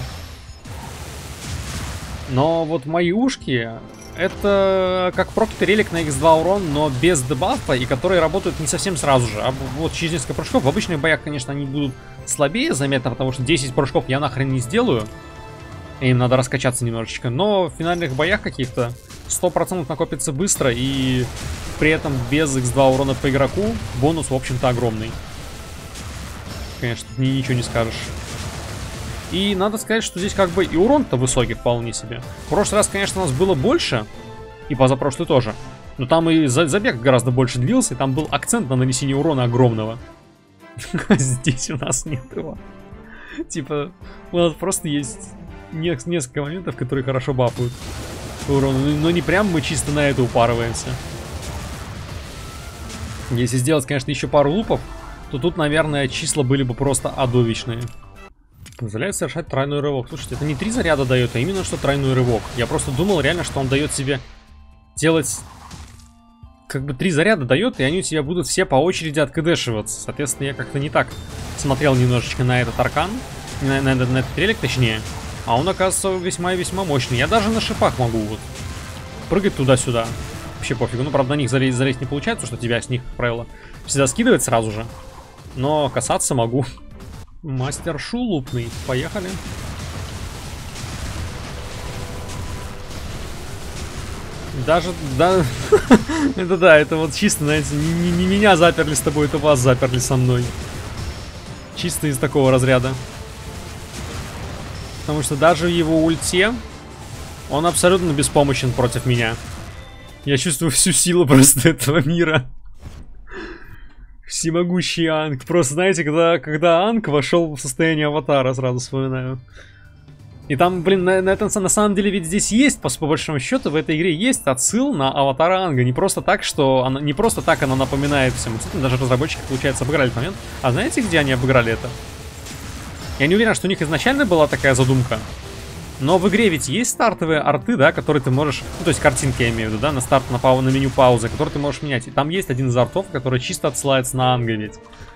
Но вот мои ушки, это как прокит релик на x2 урон, но без дебафа, и которые работают не совсем сразу же. А вот через несколько прыжков, в обычных боях, конечно, они будут слабее заметно, потому что 10 прыжков я нахрен не сделаю. Им надо раскачаться немножечко. Но в финальных боях каких-то 100% накопится быстро, и при этом без x2 урона по игроку бонус, в общем-то, огромный. Конечно, тут ничего не скажешь. И надо сказать, что здесь как бы и урон-то высокий вполне себе. В прошлый раз, конечно, у нас было больше, и позапрошлый тоже. Но там и забег гораздо больше длился, и там был акцент на нанесении урона огромного. Здесь у нас нет его. Типа, у нас просто есть несколько моментов, которые хорошо бафают урон. Но не прям мы чисто на это упарываемся. Если сделать, конечно, еще пару лупов, то тут, наверное, числа были бы просто адовичные. Позволяет совершать тройной рывок. Слушайте, это не 3 заряда дает, а именно что тройной рывок. Я просто думал реально, что он дает себе делать... Как бы 3 заряда дает, и они у тебя будут все по очереди откдешиваться. Соответственно, я как-то не так смотрел немножечко на этот аркан. На этот релик, точнее. А он, оказывается, весьма и весьма мощный. Я даже на шипах могу вот прыгать туда-сюда. Вообще пофигу. Ну, правда, на них залезть не получается, что тебя с них, как правило, всегда скидывает сразу же. Но касаться могу. Мастер Шу лупный. Поехали. Даже, да, это да, это вот чисто, знаете, не меня заперли с тобой, это вас заперли со мной. Чисто из такого разряда. Потому что даже в его ульте он абсолютно беспомощен против меня. Я чувствую всю силу просто этого мира. Всемогущий Анг. Просто, знаете, когда Анг вошел в состояние аватара, сразу вспоминаю. И там, блин, на самом деле ведь здесь есть, по большому счету, в этой игре есть отсыл на аватара Анга. Не просто так, что она, не просто так она напоминает всем. Даже разработчики, получается, обыграли этот момент. А знаете, где они обыграли это? Я не уверен, что у них изначально была такая задумка. Но в игре ведь есть стартовые арты, да, которые ты можешь... Ну, то есть картинки, я имею в виду, да, на старт, на меню паузы, которые ты можешь менять. И там есть один из артов, который чисто отсылается на Анга ведь.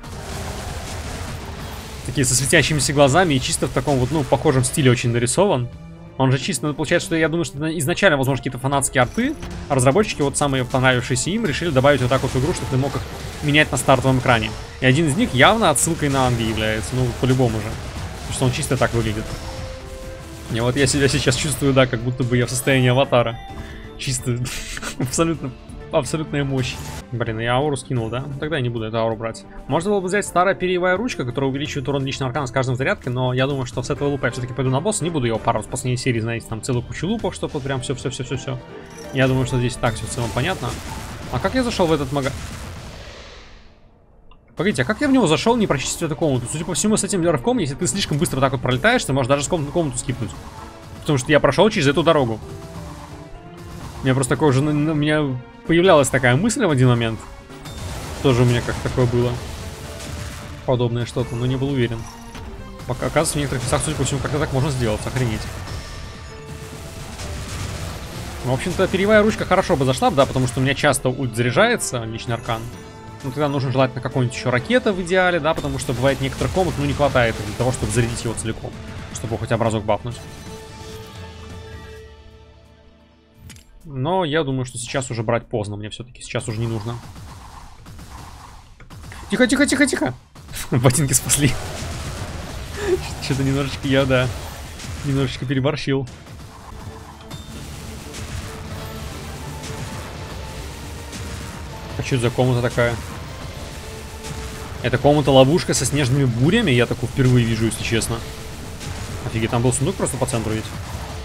Такие со светящимися глазами и чисто в таком вот, ну, похожем стиле очень нарисован. Он же чисто, ну, получается, что я думаю, что это изначально, возможно, какие-то фанатские арты, а разработчики, вот самые понравившиеся им, решили добавить вот так вот в игру, чтобы ты мог их менять на стартовом экране. И один из них явно отсылкой на Анга является, ну, по-любому же. Потому что он чисто так выглядит. И вот я себя сейчас чувствую, да, как будто бы я в состоянии аватара. Чисто абсолютная мощь. Блин, я ауру скинул, да? Тогда я не буду эту ауру брать. Можно было бы взять старая перьевая ручка, которая увеличивает урон личного аркана с каждым зарядкой, но я думаю, что с этого лупа я все-таки пойду на босса. Не буду его пару в последней серии, знаете, там целую кучу лупов, чтобы вот прям все. Я думаю, что здесь так все в целом понятно. А как я зашел в этот магазин? Погодите, а как я в него зашел, не прочистив эту комнату? Судя по всему, с этим рывком, если ты слишком быстро так вот пролетаешь, ты можешь даже с комнату скипнуть. Потому что я прошел через эту дорогу. У меня просто такое уже... У меня появлялась такая мысль в один момент. Тоже у меня как такое было. Подобное что-то, но не был уверен. Пока, оказывается, в некоторых местах, судя по всему, как-то так можно сделать. Охренеть. В общем-то, перьевая ручка хорошо бы зашла, да, потому что у меня часто ульт заряжается, личный аркан. Ну, тогда нужно желательно какой-нибудь еще ракета в идеале, да, потому что бывает некоторых комнат, ну, не хватает для того, чтобы зарядить его целиком. Чтобы хотя бы разок бафнуть. Но я думаю, что сейчас уже брать поздно. Мне все-таки сейчас уже не нужно. Тихо. Ботинки спасли. Что-то немножечко я, да, немножечко переборщил. А что это за комната такая? Это комната-ловушка со снежными бурями? Я такую впервые вижу, если честно. Офигеть, там был сундук просто по центру ведь.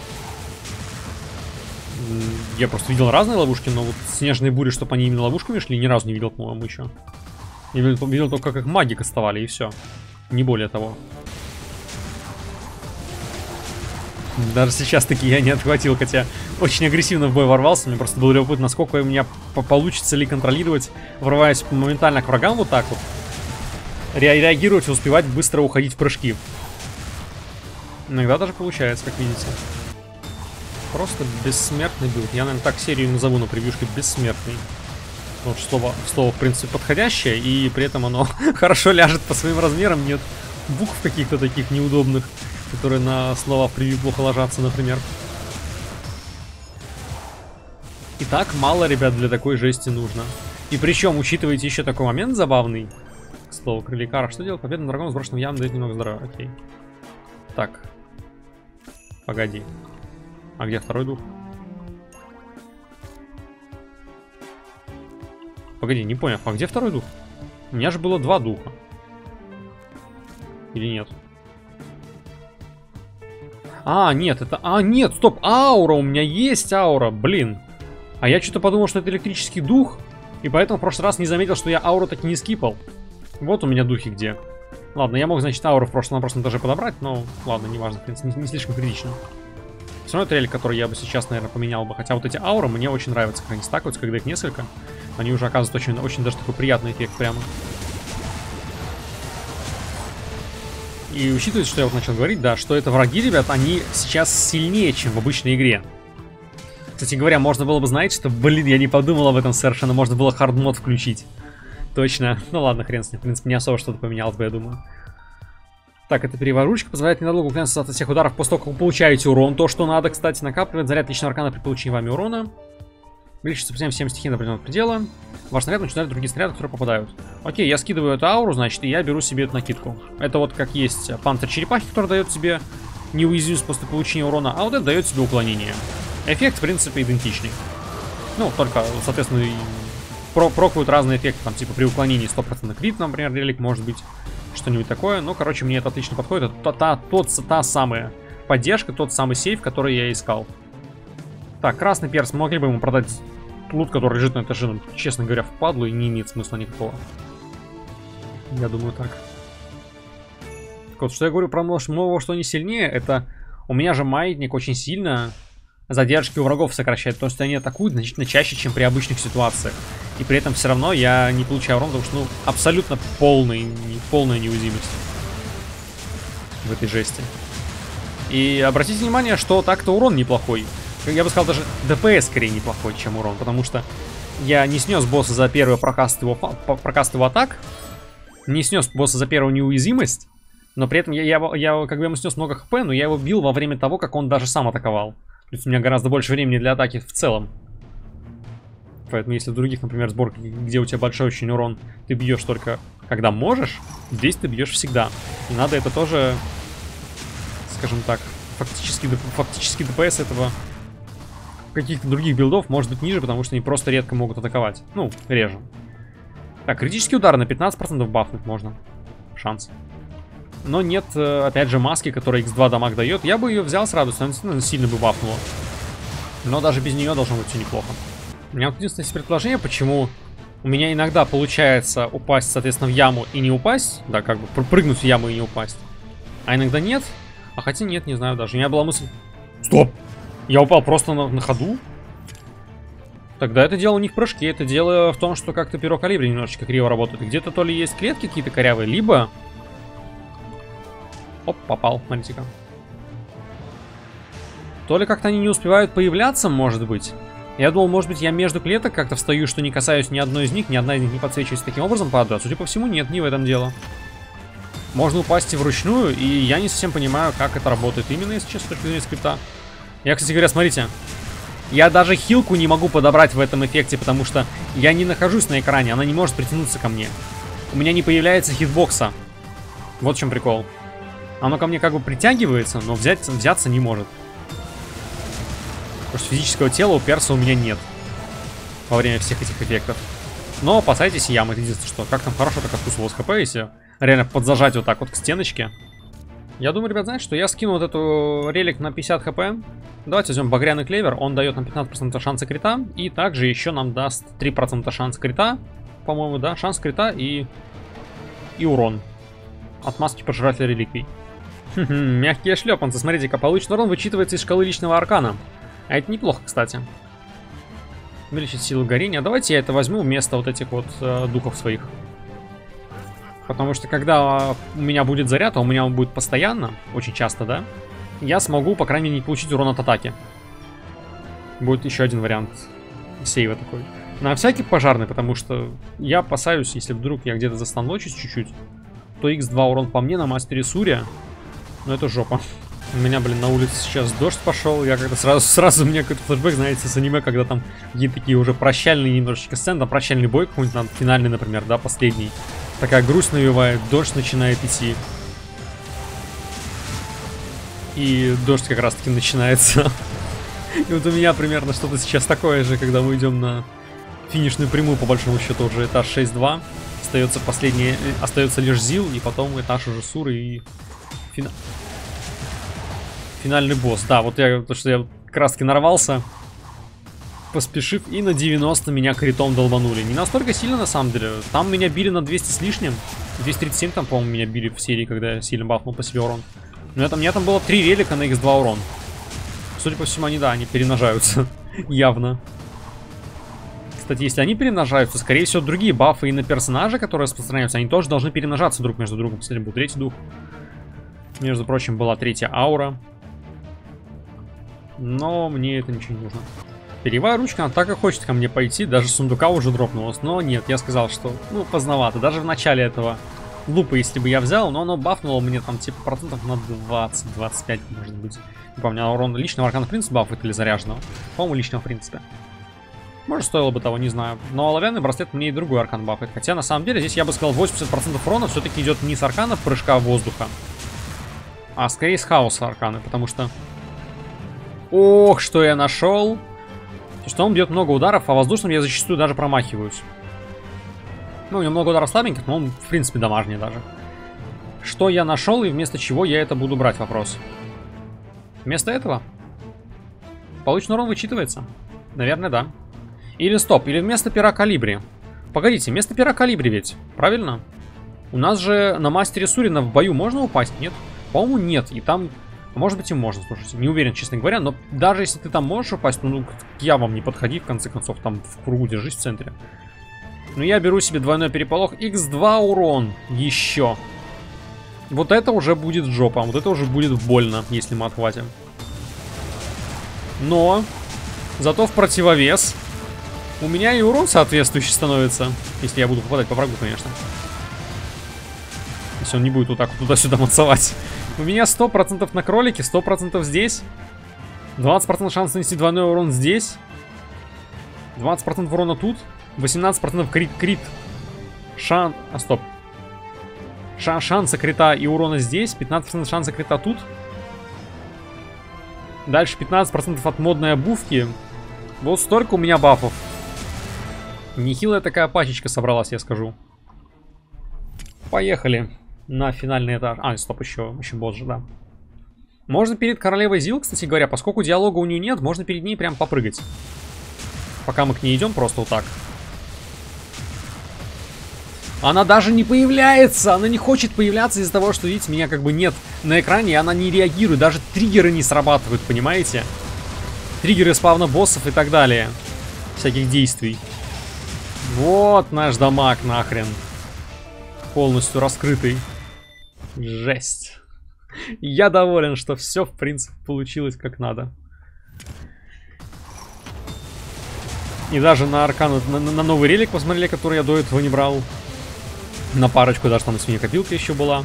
Я просто видел разные ловушки, но вот снежные бури, чтобы они именно ловушками шли, ни разу не видел, по-моему, еще. Я видел только, как маги кастовали, и все. Не более того. Даже сейчас таки я не отхватил, хотя очень агрессивно в бой ворвался. Мне просто было любопытно, насколько у меня получится ли контролировать, врываясь моментально к врагам вот так вот. Реагировать и успевать быстро уходить в прыжки. Иногда даже получается, как видите. Просто бессмертный билд. Я, наверное, так серию назову на превьюшке: бессмертный. Вот слово, в принципе, подходящее, и при этом оно хорошо ляжет по своим размерам. Нет букв каких-то таких неудобных, которые на слова в превью плохо ложатся, например. И так мало, ребят, для такой жести нужно. И причем, учитывайте еще такой момент забавный. К слову, крыликара, что делать? Победа на драконе с брошенным ямом дает немного здоровья. Окей. Так. Погоди. А где второй дух? Погоди, не понял. А где второй дух? У меня же было 2 духа. Или нет? А, нет, это... А, нет, стоп, аура, у меня есть аура, блин. А я что-то подумал, что это электрический дух, и поэтому в прошлый раз не заметил, что я ауру так и не скипал. Вот у меня духи где. Ладно, я мог, значит, ауру в прошлом этаже подобрать, но ладно, неважно, в принципе, не слишком критично. Все равно это релик, который я бы сейчас, наверное, поменял бы. Хотя вот эти ауры мне очень нравятся, как они стакаются, когда их несколько. Они уже оказывают очень даже такой приятный эффект прямо. И учитывайте, что я вот начал говорить, да, что это враги, ребят, они сейчас сильнее, чем в обычной игре. Кстати говоря, можно было бы, знаете, что, блин, я не подумал об этом совершенно, можно было хардмод включить. Точно. Ну ладно, хрен с ним, в принципе, не особо что-то поменялось бы, я думаю. Так, это переворучка позволяет ненадолго уклоняться от всех ударов после того, как вы получаете урон. То, что надо, кстати, накапливает заряд личного аркана при получении вами урона. Увеличивает сопротивление всем стихиям до определенного предела. Ваш снаряд начинает другие снаряды, которые попадают. Окей, я скидываю эту ауру, значит, и я беру себе эту накидку. Это вот как есть панцирь черепахи, который дает тебе неуязвимость после получения урона, а вот это дает тебе уклонение. Эффект, в принципе, идентичный. Ну, только, соответственно, прокают разные эффекты, там, типа при уклонении 100% крит, например, релик, может быть, что-нибудь такое. Но, короче, мне это отлично подходит. Это та самая поддержка, тот самый сейф, который я искал. Так, красный перс, могли бы ему продать лут, который лежит на этаже, но, честно говоря, впадлу и не имеет смысла никакого. Я думаю, так. Так вот, что я говорю про нового, что не сильнее, это у меня же маятник очень сильно задержки у врагов сокращает, то есть они атакуют значительно чаще, чем при обычных ситуациях. И при этом все равно я не получаю урон, потому что, ну, абсолютно полная неуязвимость в этой жести. И обратите внимание, что так-то урон неплохой. Я бы сказал, даже ДПС скорее неплохой, чем урон, потому что я не снес босса за первый прокаст его атак, не снес босса за первую неуязвимость, но при этом я как бы ему снес много хп, но я его бил во время того, как он даже сам атаковал. То есть у меня гораздо больше времени для атаки в целом. Поэтому если в других, например, сборках, где у тебя большой очень урон, ты бьешь только когда можешь, здесь ты бьешь всегда. И надо это тоже, скажем так, фактически ДПС этого каких-то других билдов может быть ниже, потому что они просто редко могут атаковать. Ну, реже. Так, критический удар на 15% бафнуть можно. Шанс. Но нет, опять же, маски, которая x2 дамаг дает. Я бы ее взял с радостью, она действительно сильно бы бафнула. Но даже без нее должно быть все неплохо. У меня вот единственное есть предположение, почему у меня иногда получается упасть, соответственно, в яму и не упасть. Да, как бы прыгнуть в яму и не упасть. А иногда нет. А хотя нет, не знаю даже. У меня была мысль... Стоп! Я упал просто на ходу? Тогда это дело не в прыжке, это дело в том, что как-то перо калибри немножечко криво работает. Где-то то ли есть клетки какие-то корявые, либо... Оп, попал, смотрите-ка. То ли как-то они не успевают появляться, может быть. Я думал, может быть, я между клеток как-то встаю, что не касаюсь ни одной из них, ни одна из них не подсвечивается таким образом по адресу. Судя по всему, нет, не в этом дело. Можно упасть и вручную, и я не совсем понимаю, как это работает именно, если честно, с точки зрения скрипта. Я, кстати говоря, смотрите, я даже хилку не могу подобрать в этом эффекте, потому что я не нахожусь на экране, она не может притянуться ко мне. У меня не появляется хитбокса. Вот в чем прикол. Оно ко мне как бы притягивается, но взяться не может. Потому что физического тела у перса у меня нет во время всех этих эффектов. Но опасайтесь ямы, это единственное, что как там хорошо так откусывалось хп, если реально подзажать вот так вот к стеночке. Я думаю, ребят, знаете, что я скину вот эту релик на 50 хп. Давайте возьмем багряный клевер, он дает нам 15% шанса крита. И также еще нам даст 3% шанса крита. По-моему, да, шанс крита и урон. От маски пожирателя реликвий. Мягкие шлепанцы. Смотрите-ка, полученный урон вычитывается из шкалы личного аркана. А это неплохо, кстати. Увеличить силу горения. Давайте я это возьму вместо вот этих вот духов своих. Потому что когда у меня будет заряд, а у меня он будет постоянно, очень часто, да, я смогу, по крайней мере, не получить урон от атаки. Будет еще один вариант сейва такой. На всякий пожарный, потому что я опасаюсь, если вдруг я где-то застаночусь чуть-чуть, то x2 урон по мне на мастере Сурия. Но это жопа. У меня, блин, на улице сейчас дождь пошел. Я когда сразу у меня какой-то флешбэк, знаете, с аниме, когда там какие-то такие уже прощальные немножечко сцены, там прощальный бой какой-нибудь, финальный, например, да, последний. Такая грусть навевает, дождь начинает идти. И дождь как раз таки начинается. И вот у меня примерно что-то сейчас такое же, когда мы идем на финишную прямую, по большому счету, уже этаж 6-2. Остается последний, остается лишь Зил, и потом этаж уже Суры и финальный босс. Да, вот я, то, что я как раз таки нарвался, поспешив, и на 90 меня критом долбанули. Не настолько сильно, на самом деле. Там меня били на 200 с лишним. 237 там, по-моему, меня били в серии, когда я сильно бафнул по себе урон. Но у меня там было 3 релика на x2 урон. Судя по всему, они перемножаются. Явно. Кстати, если они перемножаются, скорее всего, другие бафы и на персонажа, которые распространяются, они тоже должны перемножаться друг между другом. Кстати, был третий дух. Между прочим, была третья аура. Но мне это ничего не нужно. Перьевая ручка, она так и хочет ко мне пойти. Даже сундука уже дропнулась. Но нет, я сказал, что, ну, поздновато. Даже в начале этого лупа, если бы я взял, но оно бафнуло мне там, типа, процентов на 20-25, может быть. Не помню, а урон личного аркана, в принципе, бафает или заряженного. По-моему, личного, в принципе. Может, стоило бы того, не знаю. Но оловянный браслет мне и другой аркан бафает. Хотя, на самом деле, здесь я бы сказал, 80% урона все-таки идет не с аркана прыжка воздуха, а скорее с хаоса арканы, потому что... Ох, что я нашел! Что он бьет много ударов, а воздушным я зачастую даже промахиваюсь. Ну, у него много ударов слабеньких, но он, в принципе, домашний даже. Что я нашел и вместо чего я это буду брать, вопрос. Вместо этого? Полученный урон вычитывается? Наверное, да. Или стоп, или вместо пера калибри. Погодите, вместо пера калибри ведь, правильно? У нас же на мастере Сурина в бою можно упасть, нет? По-моему, нет, и там... Может быть и можно, слушайте, не уверен, честно говоря, но даже если ты там можешь упасть, ну, к явам не подходи, в конце концов, там в кругу держись в центре. Но я беру себе двойной переполох, x2 урон, еще. Вот это уже будет жопа, вот это уже будет больно, если мы отхватим. Но, зато в противовес, у меня и урон соответствующий становится, если я буду попадать по врагу, конечно. Если он не будет вот так вот туда-сюда мансовать. У меня 100% на кролике, 100% здесь. 20% шанс нанести двойной урон здесь. 20% урона тут. 18% крит. Стоп. Шанса крита и урона здесь. 15% шанса крита тут. Дальше 15% от модной обувки. Вот столько у меня бафов. Нехилая такая пачечка собралась, я скажу. Поехали. На финальный этаж. А, стоп, еще босс же, да. Можно перед королевой Зил, кстати говоря, поскольку диалога у нее нет, можно перед ней прям попрыгать. Пока мы к ней идем, просто вот так. Она даже не появляется! Она не хочет появляться из-за того, что, видите, меня как бы нет на экране, и она не реагирует. Даже триггеры не срабатывают, понимаете? Триггеры спавна боссов и так далее. Всяких действий. Вот наш дамаг нахрен. Полностью раскрытый. Жесть. Я доволен, что все, в принципе, получилось как надо. И даже на аркану, на новый релик посмотрели, который я до этого не брал. На парочку, даже там и свинья-копилка еще была.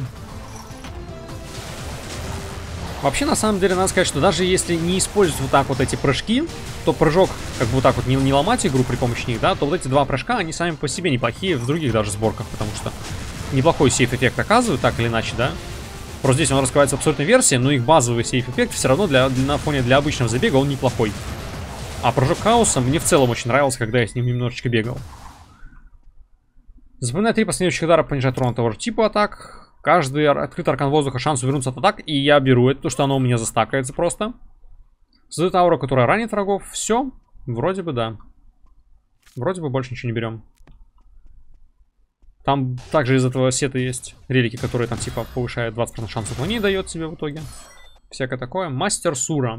Вообще, на самом деле, надо сказать, что даже если не использовать вот так вот эти прыжки, то прыжок, как бы вот так вот не ломать игру при помощи них, да, то вот эти два прыжка, они сами по себе неплохие в других даже сборках, потому что неплохой сейф-эффект оказывают, так или иначе, да. Просто здесь он раскрывается в абсолютной версии, но их базовый сейф-эффект все равно на фоне для обычного забега он неплохой. А прыжок хаоса мне в целом очень нравился, когда я с ним немножечко бегал. Запоминай 3 последующих удара, понижает урон того же типа атак. Каждый открытый аркан воздуха шанс увернуться от атак, и я беру это, потому что оно у меня застакается просто. Создает ауру, которая ранит врагов. Все, вроде бы да. Вроде бы больше ничего не берем. Там также из этого сета есть релики, которые там типа повышают 20% шанс уклонения дает тебе в итоге. Всякое такое. Мастер Сура.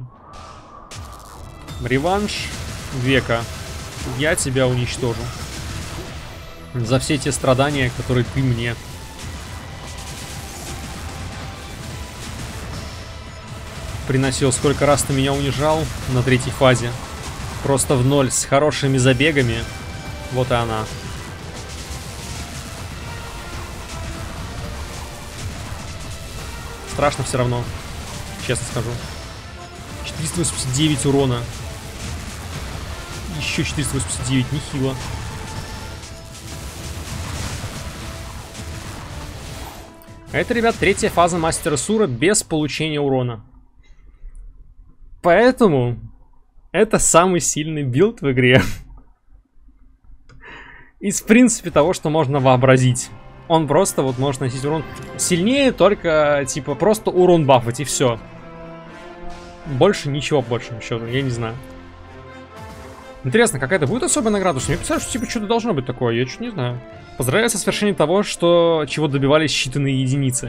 Реванш века. Я тебя уничтожу. За все те страдания, которые ты мне. Приносил. Сколько раз ты меня унижал на третьей фазе. Просто в ноль с хорошими забегами. Вот и она. Страшно все равно. Честно скажу. 489 урона. Еще 489, нехило. А это, ребят, третья фаза Мастера Сура без получения урона. Поэтому это самый сильный билд в игре. Из, в принципе, того, что можно вообразить. Он просто вот может носить урон сильнее, только, типа, просто урон бафать, и все. Больше ничего, по большому счету, я не знаю. Интересно, какая-то будет особая награда? Мне представляешь, что типа что-то должно быть такое, я чуть не знаю. Поздравляю со свершением того, чего добивались считанные единицы.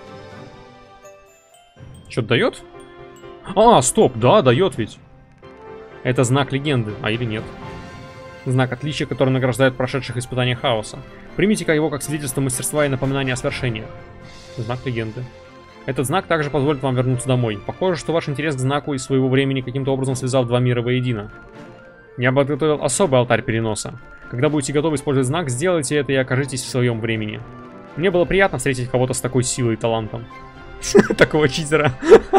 Что-то дает? А, стоп, да, дает ведь. Это знак легенды, а или нет? Знак отличия, который награждает прошедших испытания хаоса. Примите его как свидетельство мастерства и напоминание о свершениях. Знак легенды. Этот знак также позволит вам вернуться домой. Похоже, что ваш интерес к знаку и своего времени каким-то образом связал два мира воедино. Я подготовил особый алтарь переноса. Когда будете готовы использовать знак, сделайте это и окажитесь в своем времени. Мне было приятно встретить кого-то с такой силой и талантом. Такого читера.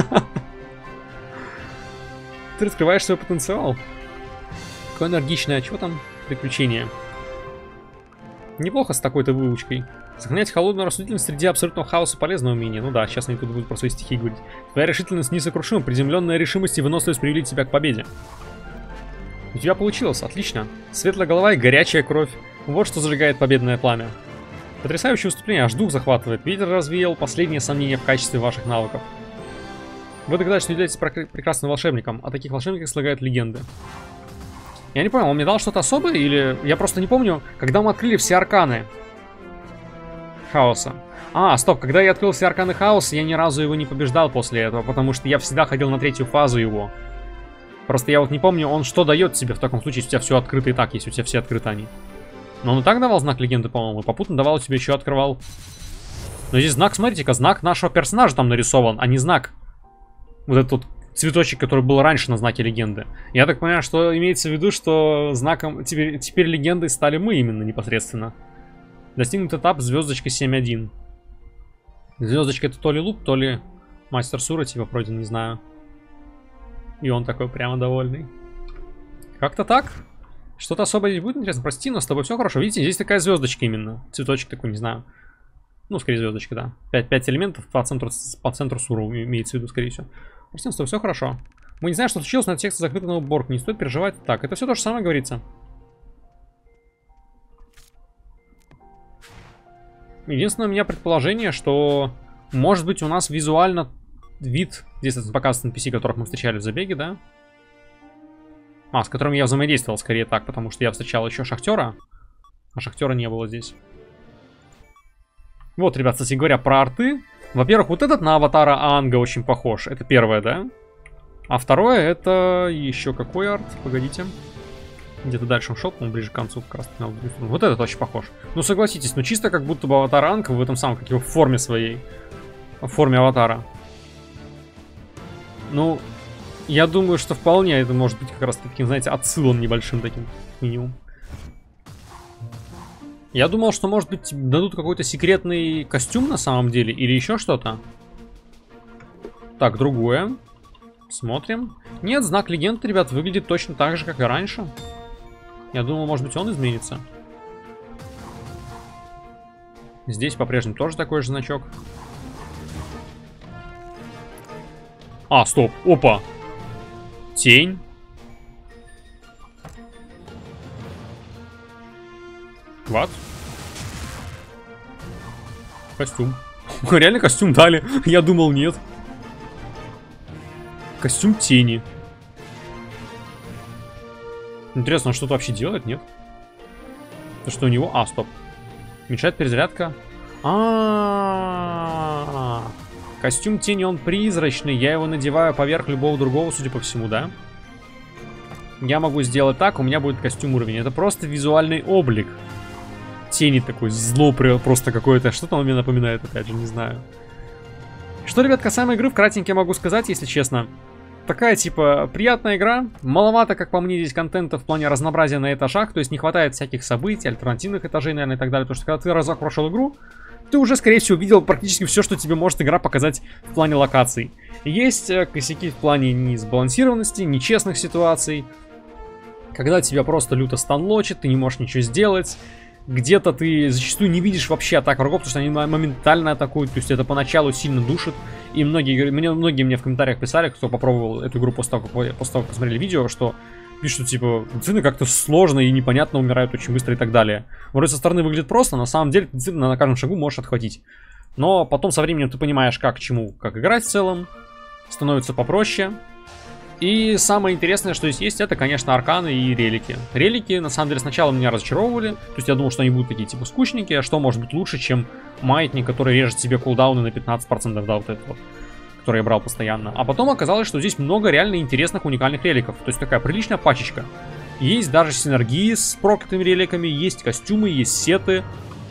Ты раскрываешь свой потенциал. Какое энергичное, а что там? Приключение. Неплохо с такой-то выучкой. Сохранять холодную рассудительность среди абсолютного хаоса — полезное умение. Ну да, сейчас они тут будут про свои стихи говорить. Твоя решительность несокрушима, приземленная решимость и выносливость привели тебя к победе. У тебя получилось, отлично. Светлая голова и горячая кровь. Вот что зажигает победное пламя. Потрясающее выступление, аж дух захватывает. Ветер развеял последние сомнения в качестве ваших навыков. Вы догадаетесь, что являетесь прекрасным волшебником. О таких волшебниках слагают легенды. Я не понял, он мне дал что-то особое или... Я просто не помню, когда мы открыли все арканы хаоса. А, стоп, когда я открыл все арканы хаоса, я ни разу его не побеждал после этого, потому что я всегда ходил на третью фазу его. Просто я вот не помню, он что дает тебе в таком случае, если у тебя все открыто и так, если у тебя все открыты они. Но он и так давал знак легенды, по-моему, и попутно давал тебе еще открывал. Но здесь знак, смотрите-ка, знак нашего персонажа там нарисован, а не знак. Вот этот вот цветочек, который был раньше на знаке легенды. Я так понимаю, что имеется в виду, что знаком теперь легендой стали мы именно непосредственно. Достигнут этап звездочка 7.1. Звездочка это то ли луп, то ли Мастер Сура типа пройден, не знаю. И он такой прямо довольный. Как-то так. Что-то особое здесь будет интересно. Прости, но с тобой все хорошо. Видите, здесь такая звездочка именно. Цветочек такой, не знаю. Ну, скорее звездочка, да. 5 элементов по центру Сура имеется в виду, скорее всего. Прости, с тобой все хорошо. Мы не знаем, что случилось, но эта секция закрыта на уборку. Не стоит переживать. Так, это все то же самое говорится. Единственное у меня предположение, что может быть у нас визуально вид, здесь это показывает NPC, которых мы встречали в забеге, да? А, с которым я взаимодействовал, скорее так, потому что я встречал еще шахтера, а шахтера не было здесь. Вот, ребят, кстати говоря, про арты. Во-первых, вот этот на аватара Аанга очень похож, это первое, да? А второе, это еще какой арт? Погодите. Где-то дальше он шел, по-моему, ближе к концу как раз. Вот этот очень похож. Ну, согласитесь, ну чисто как будто бы аватар Аанга в этом самом, как его в форме своей. В форме аватара. Ну, я думаю, что вполне это может быть как раз таким, знаете, отсылом небольшим таким, минимум. Я думал, что, может быть, дадут какой-то секретный костюм на самом деле, или еще что-то. Так, другое. Смотрим. Нет, знак легенды, ребят, выглядит точно так же, как и раньше. Я думал, может быть, он изменится. Здесь по-прежнему тоже такой же значок. А, стоп, опа. Тень. Вот. Костюм. Реально костюм дали. Я думал, нет. Костюм тени. Интересно, он что-то вообще делает, нет? То что у него... А, стоп. Мешает перезарядка. Костюм тени, он призрачный. Я его надеваю поверх любого другого, судя по всему, да? Я могу сделать так, у меня будет костюм уровня. Это просто визуальный облик. Тени такой, зло просто какое-то. Что там мне напоминает, опять же, не знаю. Что, ребят, касаемо игры, вкратенько могу сказать, если честно. Такая, типа, приятная игра. Маловато, как по мне, здесь контента в плане разнообразия на этажах. То есть не хватает всяких событий, альтернативных этажей, наверное, и так далее. Потому что когда ты разок прошел игру, ты уже, скорее всего, видел практически все, что тебе может игра показать в плане локаций. Есть косяки в плане несбалансированности, нечестных ситуаций. Когда тебя просто люто станлочит, ты не можешь ничего сделать. Где-то ты зачастую не видишь вообще атак врагов, потому что они моментально атакуют. То есть это поначалу сильно душит. И многие мне в комментариях писали, кто попробовал эту игру после того, как посмотрели видео, что пишут, типа, цены как-то сложно и непонятно, умирают очень быстро и так далее. Вроде со стороны выглядит просто, на самом деле ты на каждом шагу можешь отхватить. Но потом со временем ты понимаешь, как, к чему, как играть в целом. Становится попроще. И самое интересное, что здесь есть, это, конечно, арканы и релики. Релики, на самом деле, сначала меня разочаровывали. То есть я думал, что они будут такие, типа, скучненькие. А что может быть лучше, чем маятник, который режет себе кулдауны на 15%, да, вот это вот, который я брал постоянно. А потом оказалось, что здесь много реально интересных, уникальных реликов. То есть такая приличная пачечка. Есть даже синергии с проклятыми реликами, есть костюмы, есть сеты.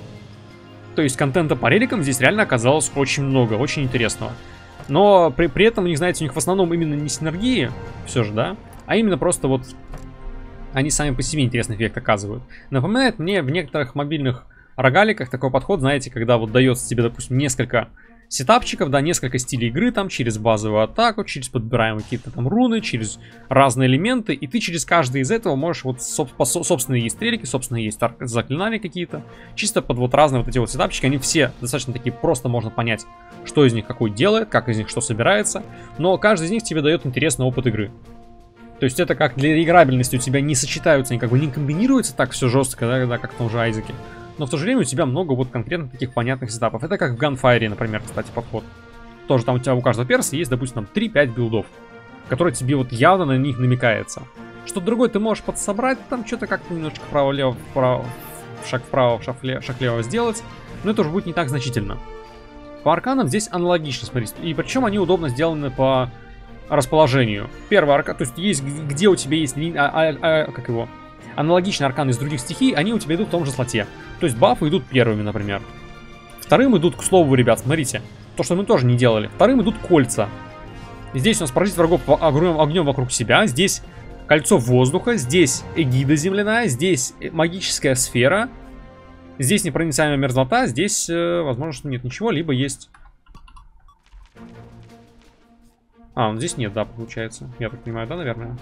То есть контента по реликам здесь реально оказалось очень много, очень интересного. Но при этом, у них, знаете, у них в основном именно не синергии, все же, да, а именно просто вот они сами по себе интересный эффект оказывают. Напоминает мне в некоторых мобильных рогаликах такой подход, знаете, когда вот дается тебе, допустим, несколько сетапчиков, да, несколько стилей игры, там, через базовую атаку, через подбираемые какие-то там руны, через разные элементы, и ты через каждый из этого можешь вот собственные есть стрелики, собственные есть заклинания какие-то, чисто под вот разные вот эти вот сетапчики, они все достаточно такие, просто можно понять, что из них какой делает, как из них что собирается, но каждый из них тебе дает интересный опыт игры. То есть это как для реиграбельности у тебя не сочетаются, они как бы не комбинируются так все жестко, да, как в том же Айзеке. Но в то же время у тебя много вот конкретно таких понятных сетапов. Это как в Gunfire, например, кстати, подход. Тоже там у тебя у каждого перса есть, допустим, 3-5 билдов, которые тебе вот явно на них намекается. Что-то другое ты можешь подсобрать, там что-то как-то немножечко вправо-лево, шаг вправо, шаг лево сделать, но это уже будет не так значительно. По арканам здесь аналогично, смотрите, и причем они удобно сделаны по расположению. Первый аркан, то есть есть, где у тебя есть как его... аналогичные арканы из других стихий, они у тебя идут в том же слоте. То есть бафы идут первыми, например. Вторым идут, к слову, ребят, смотрите. То, что мы тоже не делали. Вторым идут кольца. Здесь у нас поразить врагов огнем вокруг себя. Здесь кольцо воздуха. Здесь эгида земляная. Здесь магическая сфера. Здесь непроницаемая мерзлота. Здесь, возможно, что нет ничего. Либо есть... ну здесь нет, да, получается. Я так понимаю, да, наверное?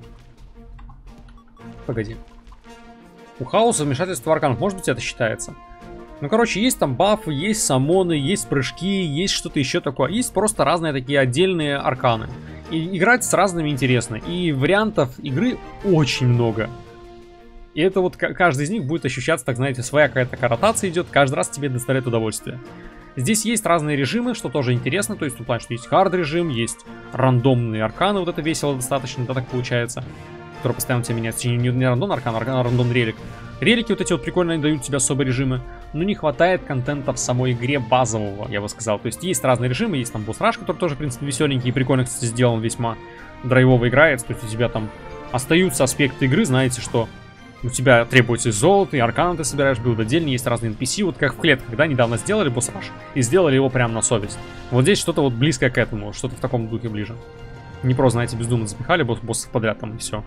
Погоди. У хаоса вмешательство арканов. Может быть, это считается. Ну, короче, есть там бафы, есть самоны, есть прыжки, есть что-то еще такое. Есть просто разные такие отдельные арканы. И играть с разными интересно. И вариантов игры очень много. И это вот каждый из них будет ощущаться, так знаете, своя какая-то ротация идет. Каждый раз тебе доставляет удовольствие. Здесь есть разные режимы, что тоже интересно. То есть, в плане, что есть хард режим, есть рандомные арканы. Вот это весело достаточно, да, так получается. Который постоянно тебя меняется. Не рандом аркан, а рандом релик. Релики вот эти вот прикольные дают тебе особые режимы. Но не хватает контента в самой игре базового, я бы сказал. То есть есть разные режимы. Есть там босс-раш, который тоже, в принципе, веселенький и прикольно, кстати, сделан, весьма драйвово играется. То есть у тебя там остаются аспекты игры. Знаете, что у тебя требуется золото, и арканы ты собираешь, билд отдельно. Есть разные NPC. Вот как в клетках, да, недавно сделали босс-раш. И сделали его прямо на совесть. Вот здесь что-то вот близкое к этому. Что-то в таком духе ближе. Не просто, знаете, бездумно запихали боссов подряд там и все.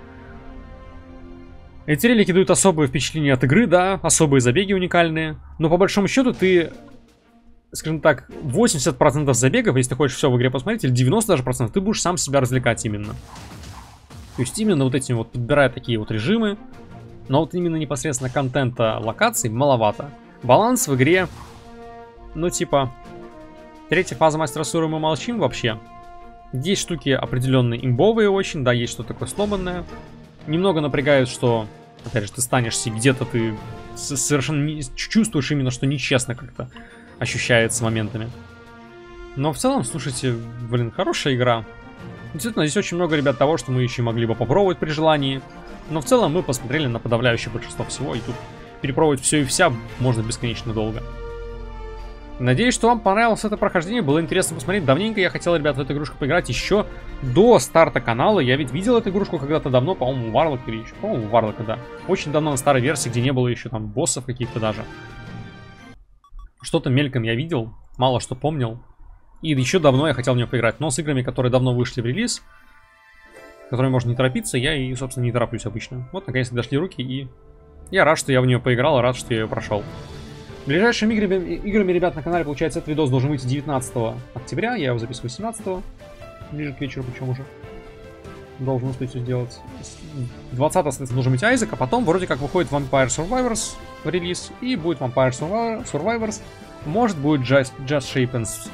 Эти релики дают особое впечатление от игры, да, особые забеги уникальные. Но по большому счету ты, скажем так, 80% забегов, если ты хочешь все в игре посмотреть, или 90% даже процентов, ты будешь сам себя развлекать именно. То есть именно вот этим вот, подбирая такие вот режимы, но вот именно непосредственно контента локаций маловато. Баланс в игре, ну типа, третья фаза Мастера Сура мы молчим вообще. Есть штуки определенные имбовые очень, да, есть что-то такое сломанное. Немного напрягает, что, опять же, ты станешь где-то ты совершенно не чувствуешь именно, что нечестно как-то ощущается моментами. Но в целом, слушайте, блин, хорошая игра. Действительно, здесь очень много, ребят, того, что мы еще могли бы попробовать при желании. Но в целом мы посмотрели на подавляющее большинство всего, и тут перепробовать все и вся можно бесконечно долго. Надеюсь, что вам понравилось это прохождение, было интересно посмотреть. Давненько я хотел, ребят, в эту игрушку поиграть еще до старта канала. Я ведь видел эту игрушку когда-то давно, по-моему, у Warlock или еще, по-моему, у Warlock, да. Очень давно на старой версии, где не было еще там боссов каких-то даже. Что-то мельком я видел, мало что помнил. И еще давно я хотел в нее поиграть, но с играми, которые давно вышли в релиз, которыми можно не торопиться, я и, собственно, не тороплюсь обычно. Вот, наконец-то дошли руки, и я рад, что я в нее поиграл, рад, что я ее прошел. Ближайшими играми, ребят, на канале, получается, этот видос должен выйти 19 октября. Я его записываю 17, ближе к вечеру, причем уже. Должен успеть все сделать. 20, соответственно, должен быть Айзек, а потом вроде как выходит Vampire Survivors в релиз, и будет Vampire Survivors. Может, будет Just Shapes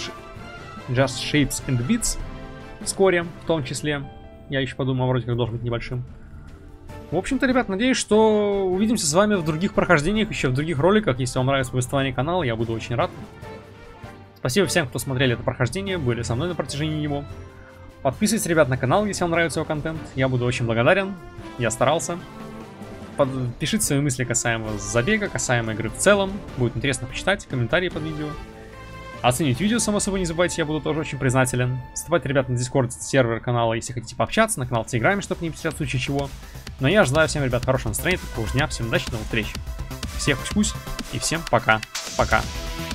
and Beats вскоре, в том числе. Я еще подумал, вроде как должен быть небольшим. В общем-то, ребят, надеюсь, что увидимся с вами в других прохождениях, еще в других роликах. Если вам нравится повествование канала, я буду очень рад. Спасибо всем, кто смотрели это прохождение, были со мной на протяжении него. Подписывайтесь, ребят, на канал, если вам нравится его контент. Я буду очень благодарен. Я старался. Пишите свои мысли касаемо забега, касаемо игры в целом. Будет интересно почитать, комментарии под видео. Оценить видео, само собой, не забывайте, я буду тоже очень признателен. Вступайте, ребят, на Discord сервер канала, если хотите пообщаться, на канал в Телеграме, чтобы не потерять в случае чего. Но я желаю всем, ребят, хорошего настроения, такого же дня, всем удачи, до новых встреч. Всех кусь-кусь и всем пока. Пока.